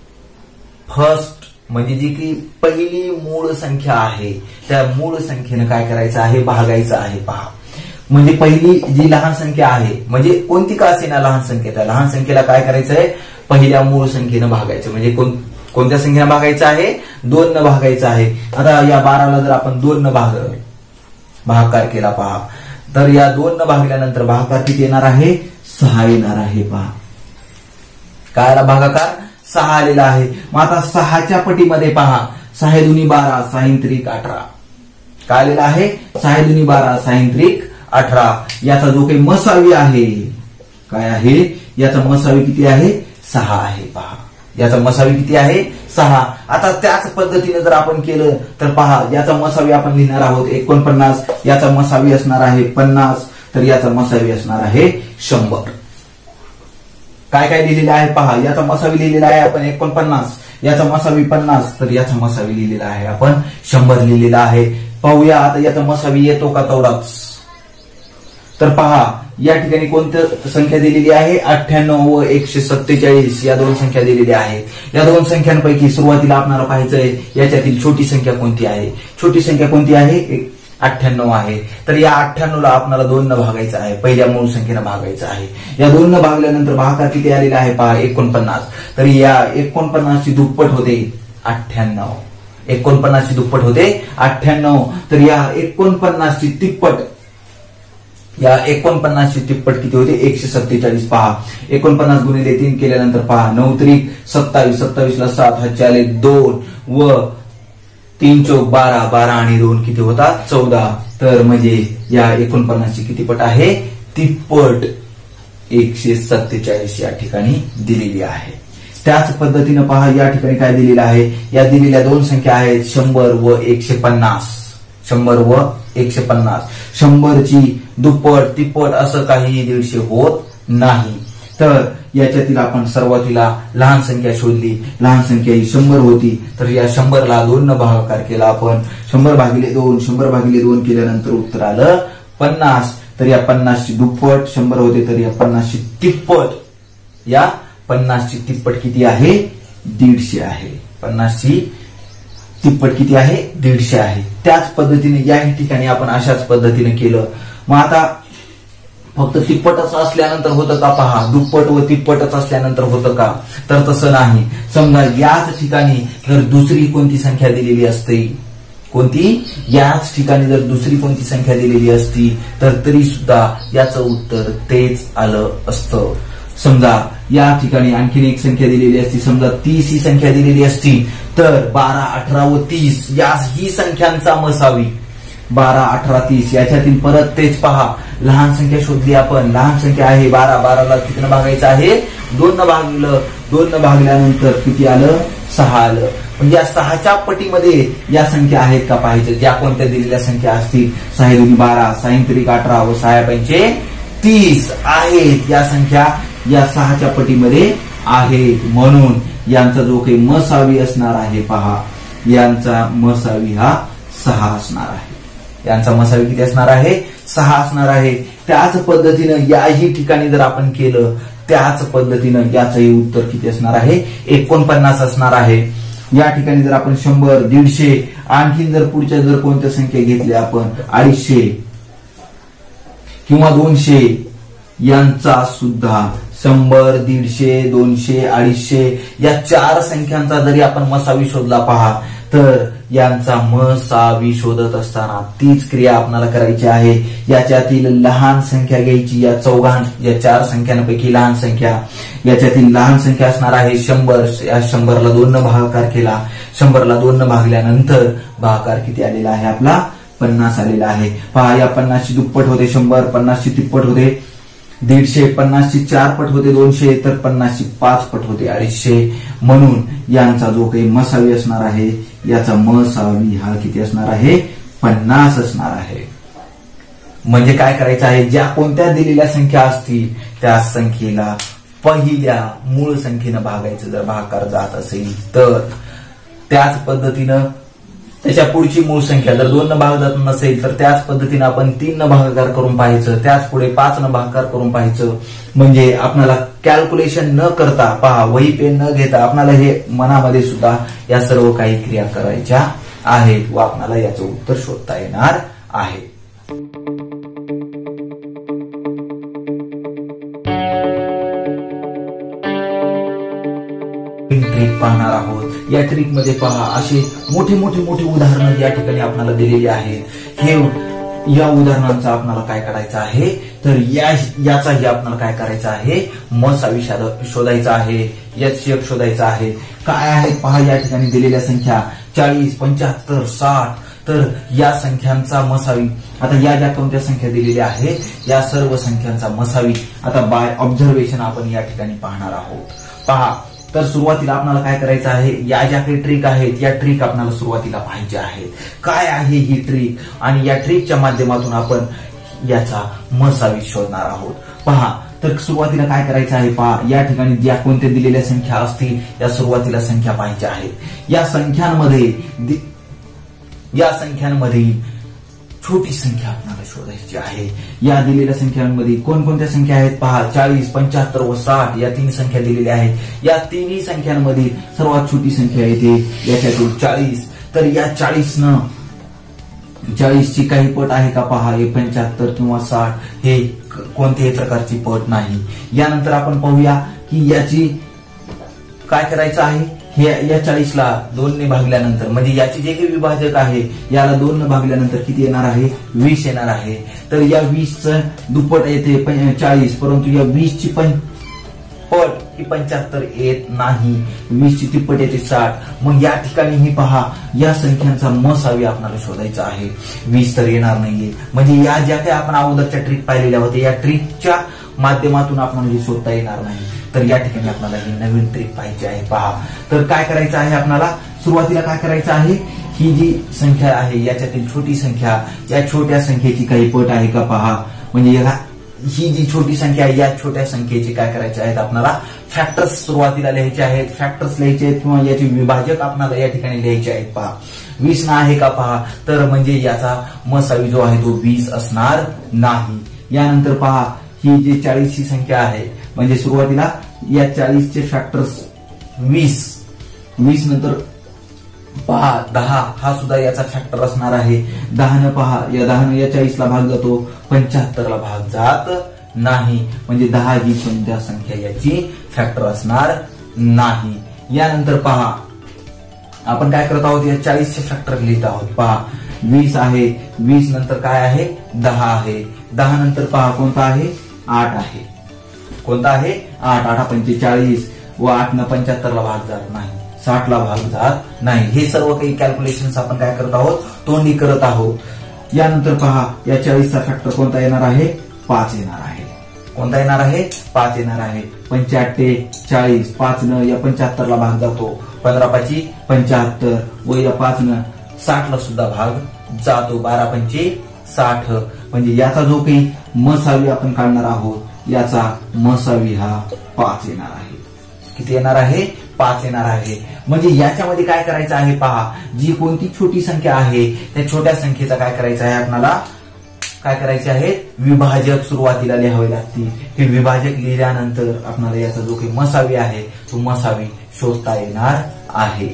Speaker 1: फर्स्ट म्हणजे जी की पहिली मूळ संख्या आहे त्या मूळ संख्येनं काय करायचं आहे, भागायचं आहे. पहा, म्हणजे पहिली जी लहान संख्या आहे, म्हणजे कोणती का असेना लहान संख्या, त्या लहान संख्येला काय करायचं आहे, पहिल्या मूळ संख्येनं भागायचं. म्हणजे कोणत्या संख्येनं भागायचं आहे, 2 न भागायचं आहे. आता या 12ला जर आपण 2 न भागाकार केला, पहा, तर या 2 न भागल्यानंतर भागाकार किती येणार आहे, 6 येणार आहे. पहा, काय भागाकार 6 आलेला आहे. मग आता 6च्या पटीमध्ये पहा, 6 दुनी 12, 6 त्रिक 18. काय आलेला आहे, 6 दुनी 12, 6 त्रिक 18. याचा जो काही मसावी आहे, काय आहे, याचा मसावी किती आहे, 6 आहे. पहा, याचा मसावी किती आहे, 6. आता त्याच पद्धतीने जर आपण केलं तर पहा, याचा मसावी आपण लिहिणार आहोत 49, याचा मसावी असणार आहे 50, तर याचा मसावी असणार आहे 100. काय काय लिहिलेलं आहे पहा, याचा मसावी लिहिलेला आहे आपण 49, याचा मसावी 50, तर याचा मसावी लिहिलेला आहे आपण 100 लिहिलेला आहे. पाहूया आता याचा मसावी येतो का तेवढाच. तर पहा, या ठिकाणी कोणती संख्या दिलेली आहे, 98 व 147 या दोन संख्या दिलेल्या आहेत. या दोन संख्यांपैकी सुरुवातीला आपल्याला पाहायचंय याच्यातील छोटी संख्या कोणती आहे. छोटी संख्या कोणती आहे, 98 आहे. तर या 98 ला आपल्याला 2 न भागायचं आहे, पहिल्या मूळ संख्येनं भागायचं आहे. या 2 न भागल्यानंतर भागाकार किती आलेला आहे पहा, 49. तर या 49 ची दुप्पट होते 98. 49 ची दुप्पट होते 98. तर या 49 ची तिप्पट, या 49 ची तिप्पट किती होते, 147. पहा 49 गुणिले 3 केल्यानंतर पहा 9 त्रिक 27, 27 ला 7, हातचे आले 2 व 3 चौक 12, 12 आणि 2 किती होतात 14. तर म्हणजे या 49 ची किती पट आहे, तिप्पट 147 या ठिकाणी दिलेली आहे. त्याच पद्धतीने पहा, या ठिकाणी काय दिलेलं आहे, या दिलेल्या दोन संख्या आहेत 100 व 150. 100 व 150, 100 ची दुप्पट तिप्पट असं काही 150 होत नाही. तर याच्यातील आपण सुरुवातीला लहान संख्या शोधली, लहान संख्या ही 100 होती. तर या 100 ला 2 न भागाकार केला आपण, 100 भागिले 2, 100 भागिले 2 केल्यानंतर उत्तर आलं 50. तर या 50 ची दुप्पट 100 होते, तर या 50 ची तिप्पट, या 50 ची तिप्पट किती आहे, 150 आहे. 50 ची तिप्पट किती आहे, 150 आहे. त्याच पद्धतीने या ठिकाणी आपण अशाच पद्धतीने केलं. मग आता फक्त तिप्पटच असल्यानंतर होतं का पहा, दुप्पट व तिप्पटच असल्यानंतर होतं का, तर तसं नाही. समजा याच ठिकाणी जर दुसरी कोणती संख्या दिलेली असते, कोणती, याच ठिकाणी जर दुसरी कोणती संख्या दिलेली असती तर तरी सुद्धा याचं उत्तर तेच आलं असतं. समजा या ठिकाणी आणखीन एक संख्या दिलेली असती, समजा 30 ही संख्या दिलेली असती, तर 12, 18 व 30 या ही संख्यांचा मसावी 12, 18, 30 याच्यातील परत तेच पहा, लहान संख्या शोधली आपण. लहान संख्या आहे 12, 12 ला कितीनं भागायचं आहे, 2 न भागलं, 2 न भागल्यानंतर किती आलं, 6 आलं. म्हणजे या 6च्या पटीमध्ये या संख्या आहेत का पाहिजे, ज्या कोणत्या दिलेल्या संख्या असतील, 6 दुनी 12, 6 त्रिक 18 व 6 पंचे 30 आहेत. या संख्या या 6च्या पटीमध्ये आहेत, म्हणून यांचा जो काही मसावी असणार आहे पहा, यांचा मसावी हा 6 असणार आहे. यांचा मसावी किती असणार आहे, 6 असणार आहे. त्याच पद्धतीनं याही ठिकाणी जर आपण केलं, त्याच पद्धतीनं याचंही उत्तर किती असणार आहे, 49 असणार आहे. या ठिकाणी जर आपण 100, 150 आणखीन जर पुढच्या जर कोणत्या संख्या घेतल्या आपण 250 किंवा 200, यांचा सुद्धा 100, 150, 200, 250 या 4 संख्यांचा जरी आपण मसावी शोधला पहा, तर यांचा मसावी शोधत असताना तीच क्रिया आपल्याला करायची आहे. याच्यातील लहान संख्या घ्यायची, या 4 संख्यांपैकी लहान संख्या, याच्यातील लहान संख्या असणार आहे 100. या 100 ला 2 न भागाकार केला, 100 ला 2 न भागल्यानंतर भागाकार किती आलेला आहे आपला, 50 आलेला आहे. पहा, या 50 ची दुप्पट होते 100, 50 ची तिप्पट होते 150, 50 ची 4 पट होते 200, तर 50 ची 5 पट होते 250. म्हणून यांचा जो काही मसावी असणार आहे, याचा मसावी हा किती असणार आहे, 50 असणार आहे. म्हणजे काय करायचं आहे, ज्या कोणत्या दिलेल्या संख्या असतील त्या संख्येला पहिल्या मूळ संख्येनं भागायचं. जर भागाकार जात असेल तर त्याच पद्धतीनं त्याच्या पुढची मूळ संख्या जर 2 न भाग जात नसेल तर त्याच पद्धतीने आपण 3 न भागाकार करून पाहायचं, त्याच पुढे 5 न भागाकार करून पाहायचं. म्हणजे आपल्याला कॅल्क्युलेशन न करता पहा, वही पेन न घेता आपल्याला हे मनामध्ये सुद्धा या सर्व काही क्रिया करायच्या आहेत व आपल्याला याचं उत्तर शोधता येणार आहे. ट्रिक पाहणार आहोत. या ट्रिक मध्ये पहा, असे मोठे उदाहरणं या ठिकाणी आपल्याला दिलेली आहेत. हे या उदाहरणांचा आपल्याला काय करायचं आहे, तर याचाही आपल्याला काय करायचं आहे, मसावी शोधायचा आहे, HCF शोधायचा आहे. काय आहे पहा, या ठिकाणी दिलेल्या संख्या 40, 75, 60, तर या संख्यांचा मसावी. आता या ज्या कोणत्या संख्या दिलेल्या आहेत या सर्व संख्यांचा मसावी आता बाय ऑब्झर्वेशन आपण या ठिकाणी पाहणार आहोत. पहा, तर सुरुवातीला आपल्याला काय करायचं आहे, या ज्या काही ट्रिक आहेत या ट्रिक आपल्याला सुरुवातीला पाहिजे आहेत. काय आहे ही ट्रिक आणि या ट्रिकच्या माध्यमातून आपण याचा मसावी शोधणार आहोत. पहा, तर सुरुवातीला काय करायचं आहे, पहा या ठिकाणी ज्या कोणत्या दिलेल्या संख्या असतील या सुरुवातीला संख्या पाहिजे आहेत. या संख्यांमध्ये छोटी संख्या आपल्याला शोधायची आहे. या दिलेल्या संख्यांमध्ये कोणकोणत्या संख्या आहेत, पहा 40, 75 व 60 या 3 संख्या दिलेल्या आहेत. या तिन्ही संख्यांमध्ये सर्वात छोटी संख्या येते याच्यातून 40. तर या 40ची काही पट आहे का, पहा हे 75 किंवा 60 हे कोणत्याही प्रकारची पट नाही. यानंतर आपण पाहूया की याची काय करायचं आहे, या 40ला 2 ने भागल्यानंतर म्हणजे याचे जे काही विभाजक आहे याला 2 ने भागल्यानंतर किती येणार आहे, 20 येणार आहे. तर या 20चं दुप्पट येते 40, परंतु या 20ची पट ही 75 येत नाही. 20ची तिप्पट येते 60. मग या ठिकाणी ही पहा या संख्यांचा मसावी आपल्याला शोधायचा आहे. 20 तर येणार नाहीये. म्हणजे या ज्या काही आपण अगोदरच्या ट्रिक पाहिलेल्या होत्या या ट्रिकच्या माध्यमातून आपल्याला हे शोधता येणार नाही. तर या ठिकाणी आपल्याला ही नवीन ट्रिक पाहिजे आहे. पहा, तर काय करायचं आहे, आपल्याला सुरुवातीला काय करायचं आहे, ही जी संख्या आहे याच्यातील छोटी संख्या, या छोट्या संख्येची काही पट आहे का पहा. म्हणजे ही जी छोटी संख्या आहे या छोट्या संख्येची काय करायचे आहेत, आपल्याला फॅक्टर्स सुरुवातीला लिहायचे आहेत. फॅक्टर्स लिहायचे आहेत किंवा याचे विभाजक आपल्याला या ठिकाणी लिहायचे आहेत. पहा 20 ना आहे का पहा, तर म्हणजे याचा मसावी जो आहे तो 20 असणार नाही. यानंतर पहा ही जी 40 ची संख्या आहे म्हणजे सुरुवातीला या 40चे फॅक्टर्स 20 नंतर पहा 10 हा सुद्धा याचा फॅक्टर असणार आहे. 10 पहा या 10 या 40ला भाग जातो, 75ला भाग जात नाही. म्हणजे 10 ही कोणत्या संख्या याची फॅक्टर असणार नाही. यानंतर पहा आपण काय करत आहोत, या 40चे फॅक्टर लिहित आहोत. पहा 20 आहे, 20 नंतर काय आहे 10 आहे, 10 नंतर पहा कोणता आहे 8 आहे. कोणता आहे 8, 8 45 व 8 न 75ला भाग जात नाही, 60ला भाग जात नाही. हे सर्व काही कॅल्क्युलेशन्स आपण काय करत आहोत, तोंडी करत आहोत. यानंतर पहा या 40चा फॅक्टर कोणता येणार आहे, 5 येणार आहे. कोणता येणार आहे, 5 येणार आहे. 85 40, 5 न या 75ला भाग जातो, 15 5 75 व या 5 न 60ला सुद्धा भाग जातो, 12 5 60. म्हणजे याचा जो काही मसावी आपण काढणार आहोत याचा मसावी हा 5 येणार आहे. किती येणार आहे, 5 येणार आहे. म्हणजे याच्यामध्ये काय करायचं आहे, पहा जी कोणती छोटी संख्या आहे त्या छोट्या संख्येचा काय करायचं आहे, आपल्याला काय करायचे आहे, विभाजक सुरुवातीला लिहावे लागतील. हे विभाजक लिहिल्यानंतर आपल्याला याचा जो काही मसावी आहे तो मसावी शोधता येणार आहे.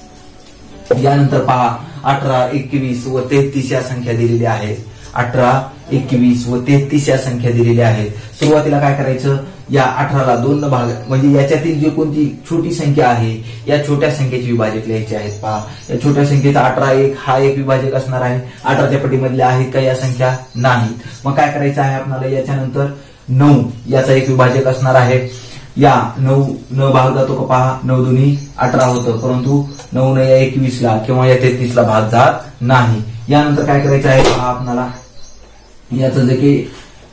Speaker 1: यानंतर पहा 18 21 व 33 या संख्या दिलेल्या आहेत. 18 21 व 33 या संख्या दिलेल्या आहेत. सुरुवातीला काय करायचं, या 18ला 2 न भाग म्हणजे याच्यातील जी कोणती छोटी संख्या आहे या छोट्या संख्येचे विभाजक लिहायचे आहेत. पहा या छोट्या संख्येचा 18 1 हा एक विभाजक असणार आहे. 18च्या पटीमधल्या आहेत का या संख्या नाहीत. मग काय करायचं आहे आपल्याला, याच्यानंतर 9 याचा एक विभाजक असणार आहे. या 9 न भाग जातो का पहा, 9 दुनी 18 होतं, परंतु 9 न या 21ला किंवा या 33ला भाग जात नाही. यानंतर काय करायचं आहे, पहा आपल्याला याचा जे काही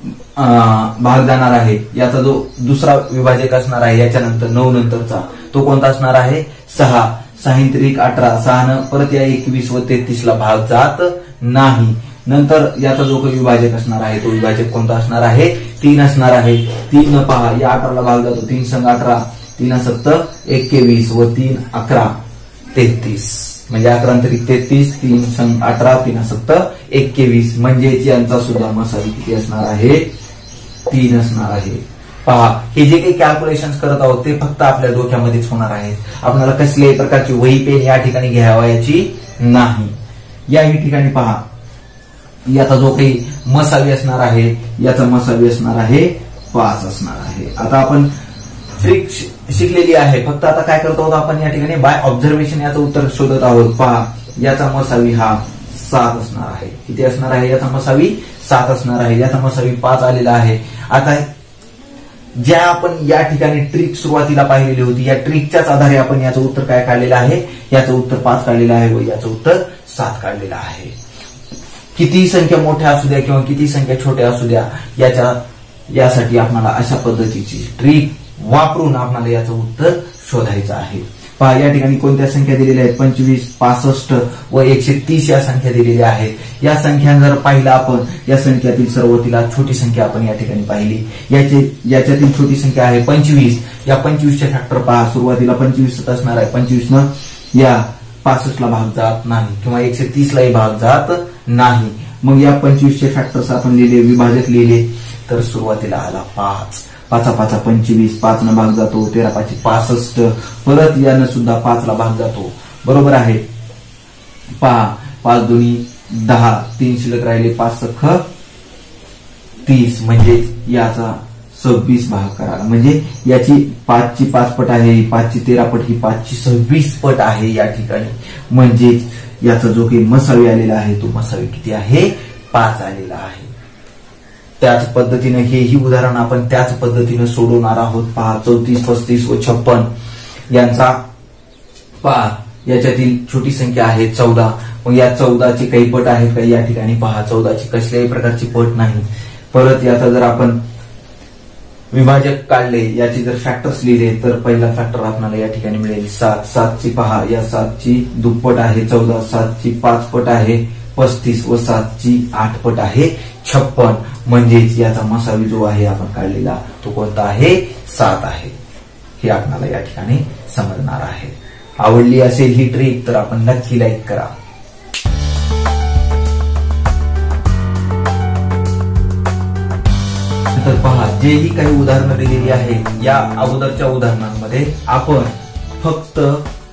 Speaker 1: भाग जाणार आहे याचा जो दुसरा विभाजक असणार आहे याच्यानंतर 9 नंतरचा तो कोणता असणार आहे, 6. 6 3 18, 6 न परत या 21 व 33ला भाग जात नाही. नंतर याचा जो काही विभाजक असणार आहे तो विभाजक कोणता असणार आहे, 3 असणार आहे. 3 न पहा या 18ला भाग जातो, 3 संग 18, 3 7 21 व 3 11 33. म्हणजे 11 33, 3 संग 18, 3 7 21. म्हणजे यांचा सुद्धा मसावी किती असणार आहे, 3 असणार आहे. पहा हे जे काही कॅल्क्युलेशन करत आहोत ते फक्त आपल्या डोक्यामध्येच होणार आहेत. आपल्याला कसल्याही प्रकारची वही पेन या ठिकाणी घ्यावायची नाही. या ठिकाणी पहा याचा जो काही मसावी असणार आहे याचा मसावी असणार आहे 5 असणार आहे. आता आपण ट्रिक शिकलेली आहे, फक्त आता काय करतो आहोत आपण या ठिकाणी बाय ऑब्झर्वेशन याचं उत्तर शोधत आहोत. पहा याचा मसावी हा 7 असणार आहे. किती असणार आहे, याचा मसावी 7 असणार आहे. याचा मसावी 5 आलेला आहे. आता ज्या आपण या ठिकाणी ट्रिक सुरुवातीला पाहिलेली होती या ट्रिकच्याच आधारे आपण याचं उत्तर काय काढलेलं आहे, याचं उत्तर 5 काढलेलं आहे व याचं उत्तर 7 काढलेलं आहे. किती संख्या मोठ्या असू द्या किंवा किती संख्या छोट्या असू द्या यासाठी आपल्याला अशा पद्धतीची ट्रिक वापरून आपल्याला याचं उत्तर शोधायचा आहे। पहा या ठिकाणी कोणत्या संख्या दिलेल्या आहेत, 25, 65 व 130 या संख्या दिलेल्या आहेत। या संख्या जर पाहिला आपण, या संख्यातील सर्वतीला छोटी संख्या आपण या ठिकाणी पाहिली, याच्यातील छोटी संख्या आहे 25। या 25चे फॅक्टर पहा, सुरुवातीला 25 असणार आहे, 25 न या 65 ला भाग जात नाही किंवा 130 लाही भाग जात नाही। मग या 25चे फॅक्टर्स आपण लिहिले, विभाजक लिहिले, तर सुरुवातीला आला 5, 5 5 25, 5 न भाग जातो, 13 5 65, परत यानं सुद्धा 5 ला भाग जातो, बरोबर आहे। पहा 5 दोन्ही 10, 3 शिल्लक राहिले, 5 सख 30, म्हणजे याचा 26 भाग करा, म्हणजे याची 5 ची 5 पट आहे, 5 ची 13 पट, ही 5 ची 26 पट आहे या ठिकाणी। म्हणजेच याचा जो काही मसावी आलेला आहे तो मसावी किती आहे, 5 आलेला आहे। त्याच पद्धतीने हेही उदाहरण आपण त्याच पद्धतीने सोडवणार आहोत। पहा 34, 35 व 56 यांचा पहा याच्यातील छोटी संख्या आहे 14। मग या 14 ची काही पट आहे का, या ठिकाणी पहा 14 ची कसल्याही प्रकारची पट नाही। परत याचा जर आपण विभाजक काढले, याचे जर फॅक्टर्स लिहिले, तर पहिला फॅक्टर आपल्याला या ठिकाणी मिळेल 7, 7 ची पहा या 7 ची दुप्पट आहे 14, 7 ची 5 पट आहे 35 व 7 ची 8 पट आहे 56, म्हणजेच याचा मसावी जो आहे आपण काढलेला तो कोणता आहे, 7 आहे। हे आपल्याला या ठिकाणी समजणार आहे। आवडली असेल ही ट्रिक तर आपण नक्की लाईक करा। तर पहा जेही काही उदाहरणं दिलेली आहे, या अगोदरच्या उदाहरणांमध्ये आपण फक्त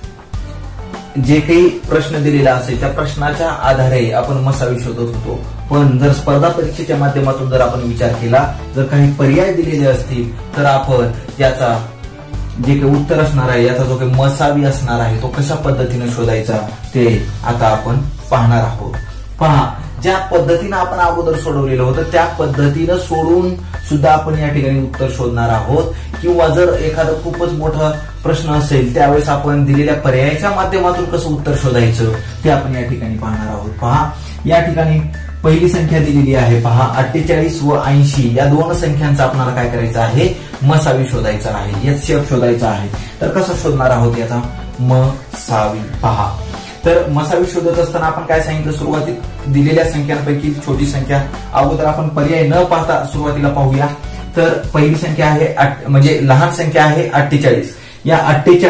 Speaker 1: जे काही प्रश्न दिलेला असेल त्या प्रश्नाच्या आधारे आपण मसावी शोधत होतो। पण जर स्पर्धा परीक्षेच्या माध्यमातून जर आपण विचार केला, जर काही पर्याय दिलेले असतील, तर आपण याचा जे काही उत्तर असणार आहे, याचा जो काही मसावी असणार आहे तो कशा पद्धतीने शोधायचा ते आता आपण पाहणार आहोत। पहा ज्या पद्धतीने आपण अगोदर सोडवलेलं होतं त्या पद्धतीनं सोडून सुद्धा आपण या ठिकाणी उत्तर शोधणार आहोत, किंवा जर एखादा खूपच मोठा प्रश्न असेल त्यावेळेस आपण दिलेल्या पर्यायाच्या माध्यमातून कसं उत्तर शोधायचं ते आपण या ठिकाणी पाहणार आहोत। पहा या ठिकाणी पहिली संख्या दिलेली आहे, पहा 48 व 80 या दोन संख्यांचा आपल्याला काय करायचं आहे, मसावी शोधायचा आहे, एचसीएफ शोधायचा आहे। तर कसं शोधणार आहोत याचा मसावी, पहा तर मसावी शोधत असताना आपण काय सांगितलं, सुरुवातीत दिलेल्या संख्यांपैकी छोटी संख्या अगोदर आपण पर्याय न पाहता सुरुवातीला पाहूया। तर पहिली संख्या आहे म्हणजे लहान संख्या आहे 48। या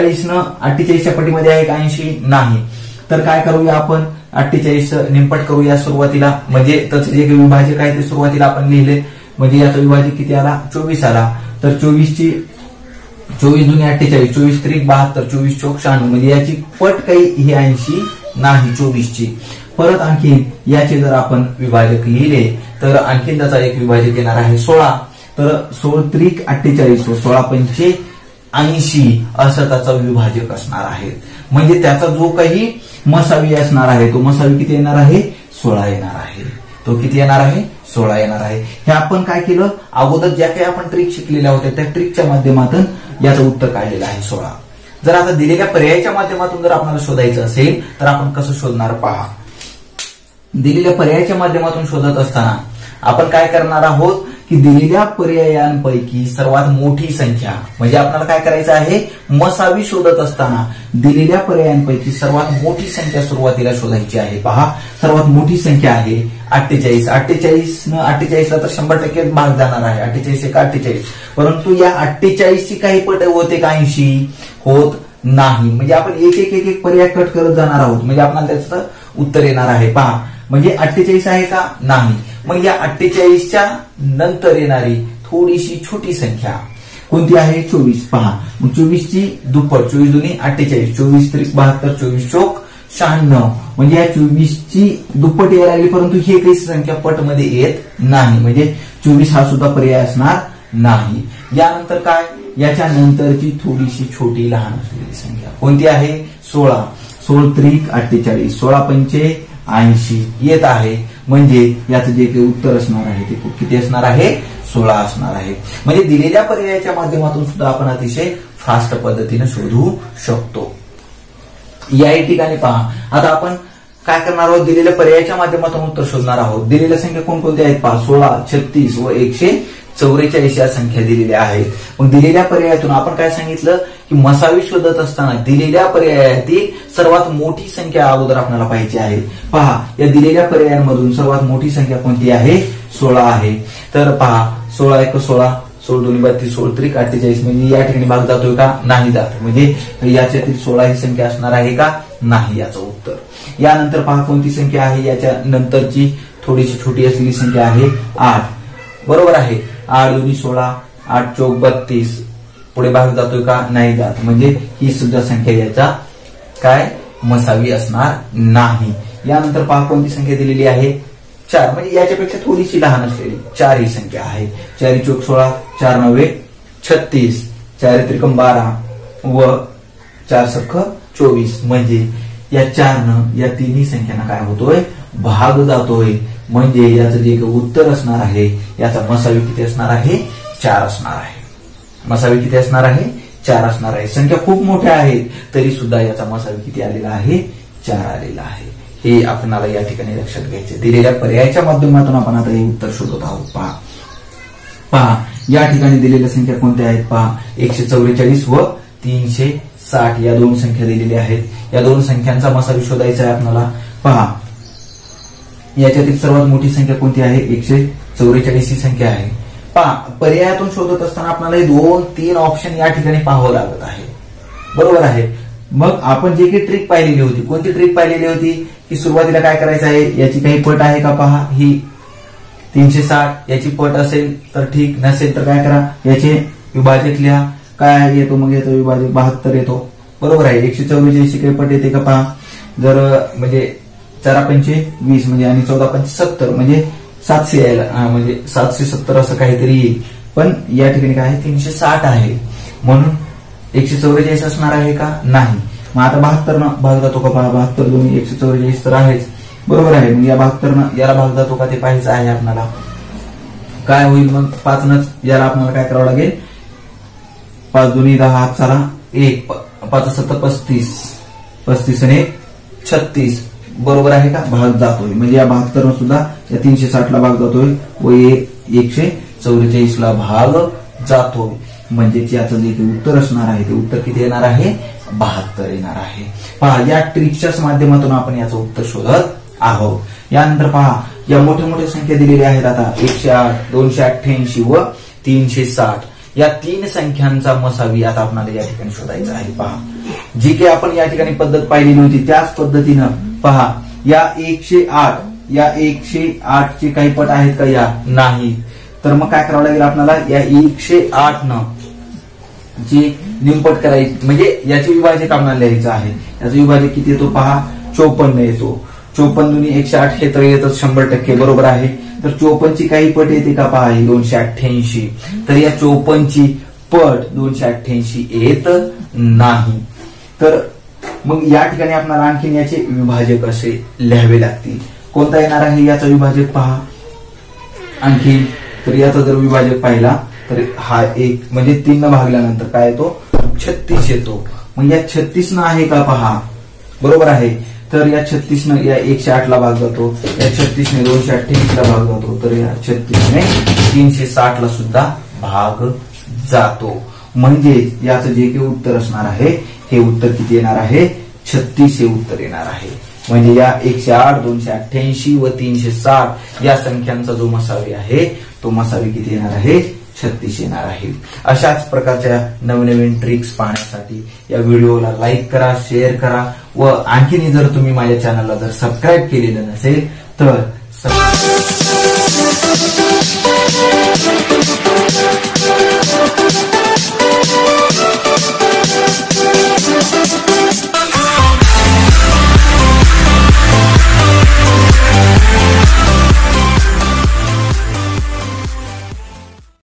Speaker 1: 48च्या पटीमध्ये आहे का 80 नाही, तर काय करूया आपण 48 निमपट करूया सुरुवातीला, म्हणजे त्याचं जे काही विभाजक आहे ते सुरुवातीला आपण लिहिले, म्हणजे याचा विभाजक किती आला 24 आला। तर 24 दुनी 48, 24 त्रिक 72, 24 चौक 96, म्हणजे याची पट काही ही 80 नाही 24 ची। परत आणखी याचे जर आपण विभाजक लिहिले तर आणखी त्याचा एक विभाजक येणार आहे 16, तर 16 त्रिक 48 व 16 पंचे 80 असं त्याचा विभाजक असणार आहे। म्हणजे त्याचा जो काही मसावी असणार आहे तो मसावी किती येणार आहे, 16 येणार आहे। तो किती येणार आहे, 16 येणार आहे। हे आपण काय केलं, अगोदर ज्या काही आपण ट्रिक शिकलेल्या होत्या त्या ट्रिकच्या माध्यमातून याचं उत्तर काढलेलं आहे 16। जर आता दिलेल्या पर्यायाच्या माध्यमातून जर आपल्याला शोधायचं असेल तर आपण कसं शोधणार, पहा दिलेल्या पर्यायाच्या माध्यमातून शोधत असताना आपण काय करणार आहोत की दिलेल्या पर्यायांपैकी सर्वात मोठी संख्या, म्हणजे आपल्याला काय करायचं आहे, मसावी शोधत असताना दिलेल्या पर्यायांपैकी सर्वात मोठी संख्या सुरुवातीला शोधायची आहे। पहा सर्वात मोठी संख्या आहे 48, 48 ला तर 100% भाग जाणार आहे, 48 एक 48, परंतु या 48 ची काही पट होते का 80 होत नाही, म्हणजे आपण एक पर्याय कट करत जाणार आहोत, म्हणजे आपल्याला त्याचं उत्तर येणार आहे। पहा म्हणजे 48 आहे का नाही, मग या 48च्या नंतर येणारी थोडीशी छोटी संख्या कोणती आहे 24, पहा मग 24 ची दुप्पट, 24 दुनी 48, 24 त्रिक 72, 24 चौक 96, म्हणजे या 24 ची दुप्पट यायला लागली, परंतु ही काही संख्या पट मध्ये येत नाही, म्हणजे 24 हा सुद्धा पर्याय असणार नाही। यानंतर काय, याच्या नंतरची थोडीशी छोटी लहान असलेली संख्या कोणती आहे 16, 16 त्रिक 48, 16 पंचे 80 येत आहे, म्हणजे याचं जे काही उत्तर असणार आहे ते किती असणार आहे, 16 असणार आहे। म्हणजे दिलेल्या पर्यायाच्या माध्यमातून सुद्धा आपण अतिशय फास्ट पद्धतीने शोधू शकतो। या ठिकाणी पहा आता आपण काय करणार आहोत, दिलेल्या पर्यायाच्या माध्यमातून उत्तर शोधणार आहोत। दिलेल्या संख्या कोणकोणत्या आहेत पहा 16, 36 व 140, 44 या संख्या दिलेल्या आहेत. मग दिलेल्या पर्यायातून आपण काय सांगितलं की मसावी शोधत असताना दिलेल्या पर्यायातील सर्वात मोठी संख्या अगोदर आपल्याला पाहिजे आहे. पहा, या दिलेल्या पर्यायांमधून सर्वात मोठी संख्या कोणती आहे? 16 आहे. तर पहा, 16 1 16, 16 2 32, 16 3 48, म्हणजे या ठिकाणी भाग जातोय का? नाही जात. म्हणजे याच्यातील 16 ही संख्या असणार आहे का? नाही, याचं उत्तर. यानंतर पहा कोणती संख्या आहे, याच्या नंतरची थोडीशी छोटी असलेली संख्या आहे 8. बरोबर आहे. 8 2 16, 8 चौक 32, पुढे भाग जातोय का? नाही जात. म्हणजे ही सुद्धा संख्या याचा काय? मसावी असणार नाही. यानंतर पहा कोणती संख्या दिलेली आहे? 4, म्हणजे याच्यापेक्षा थोडीशी लहान असलेली 4 ही संख्या आहे. 4 चौक 16, 4 9 36, 4 त्रिकम 12 व 4 सख्ख 24, म्हणजे या 4 या तिन्ही संख्यांना काय होतोय? भाग जातोय. म्हणजे याचं जे उत्तर असणार आहे याचा मसावी किती असणार आहे? 4 असणार आहे. मसावी किती असणार आहे? 4 असणार आहे. संख्या खूप मोठ्या आहेत तरी सुद्धा याचा मसावी किती आलेला आहे? 4 आलेला आहे. हे आपल्याला या ठिकाणी लक्षात घ्यायचे. दिलेल्या पर्यायाच्या माध्यमातून आपण आता हे उत्तर शोधत आहोत. पहा या ठिकाणी दिलेल्या संख्या कोणत्या आहेत? पहा, 144 व 360 या दोन संख्या दिलेल्या आहेत. या दोन संख्यांचा मसावी शोधायचा आहे आपल्याला. पहा, याच्यातील सर्वात मोठी संख्या कोणती आहे? 144 ही संख्या आहे. पहा, पर्यायातून शोधत असताना आपल्याला हे 2-3 ऑप्शन या ठिकाणी पाहावं लागत आहे. बरोबर आहे. मग आपण जे काही ट्रिक पाहिलेली होती, कोणती ट्रिक पाहिलेली होती की सुरुवातीला काय करायचं आहे? याची काही पट आहे का? पहा, ही 360 याची पट असेल तर ठीक, नसेल तर काय करा? याचे विभाजक लिहा. काय येतो? मग येतो विभाजक 72 येतो. बरोबर आहे. 144 काही पट येते का? पहा, जर म्हणजे 4 पंचे 20 म्हणजे आणि 14 पंचे 70 म्हणजे 700 यायला, म्हणजे 770 असं काहीतरी येईल. पण या ठिकाणी काय आहे? 360 आहे. म्हणून 144 असणार आहे का? नाही. मग आता 72 भाग जातो का? पहा, 72 2 144 तर आहेच. बरोबर आहे. मग या 72 याला भाग जातो का ते पाहायचं आहे आपल्याला. काय होईल मग? 5 याला आपल्याला काय करावं लागेल? 5 2 10 हात चला 1, 5 7 35, 35 आणि 36. बरोबर आहे का? भाग जातोय. म्हणजे या 72 सुद्धा या 360 ला भाग जातोय व 144 ला भाग जातोय. म्हणजे याचं जे उत्तर असणार आहे ते उत्तर किती येणार आहे? 72 येणार आहे. पहा, या ट्रिकच्या माध्यमातून आपण याचं उत्तर शोधत आहोत. यानंतर पहा, या मोठ्या मोठ्या संख्या दिलेल्या आहेत. आता 108, 288 व 360 या 3 संख्यांचा मसावी आता आपल्याला या ठिकाणी शोधायचा आहे. पहा, जी काही आपण या ठिकाणी पद्धत पाहिलेली होती त्याच पद्धतीनं पहा, या 108 या 108 चे काही पट आहेत का? या नाही. तर मग काय करावं लागेल आपल्याला? या 108 न जी निमपट करायची, म्हणजे याचे विभाजक आपल्याला लिहायचं आहे. याचं विभाजक किती येतो? पहा, 54 येतो. 54 दुनी 108 हे तर येतच 100%. बरोबर आहे. तर 54 ची काही पट येते का? पहा, 288. तर या 54 ची पट 288 येत नाही. तर मग या ठिकाणी आपल्याला आणखीन याचे विभाजक असे लिहावे लागतील. कोणता येणार आहे याचा विभाजक? पहा, आणखी तर याचा जर विभाजक पाहिला तर हा 1 म्हणजे 3 न भागल्यानंतर काय येतो? 36 येतो. मग या 36 न आहे का? पहा, बरोबर आहे. तर या 36 न या 108 ला भाग जातो, या 36 ने 288 ला भाग जातो, तर या 36 ने 360 ला सुद्धा भाग जातो. म्हणजे याचं जे काही उत्तर असणार आहे हे उत्तर किती येणार आहे? 36 हे उत्तर येणार आहे. म्हणजे या 108, 288 व 360 या संख्यांचा जो मसावी आहे तो मसावी किती येणार आहे? 36 येणार आहे. अशाच प्रकारच्या नवनवीन ट्रिक्स पाहण्यासाठी या व्हिडिओला लाईक करा, शेअर करा व आणखीन जर तुम्ही माझ्या चॅनलला जर सबस्क्राईब केलेलं नसेल तर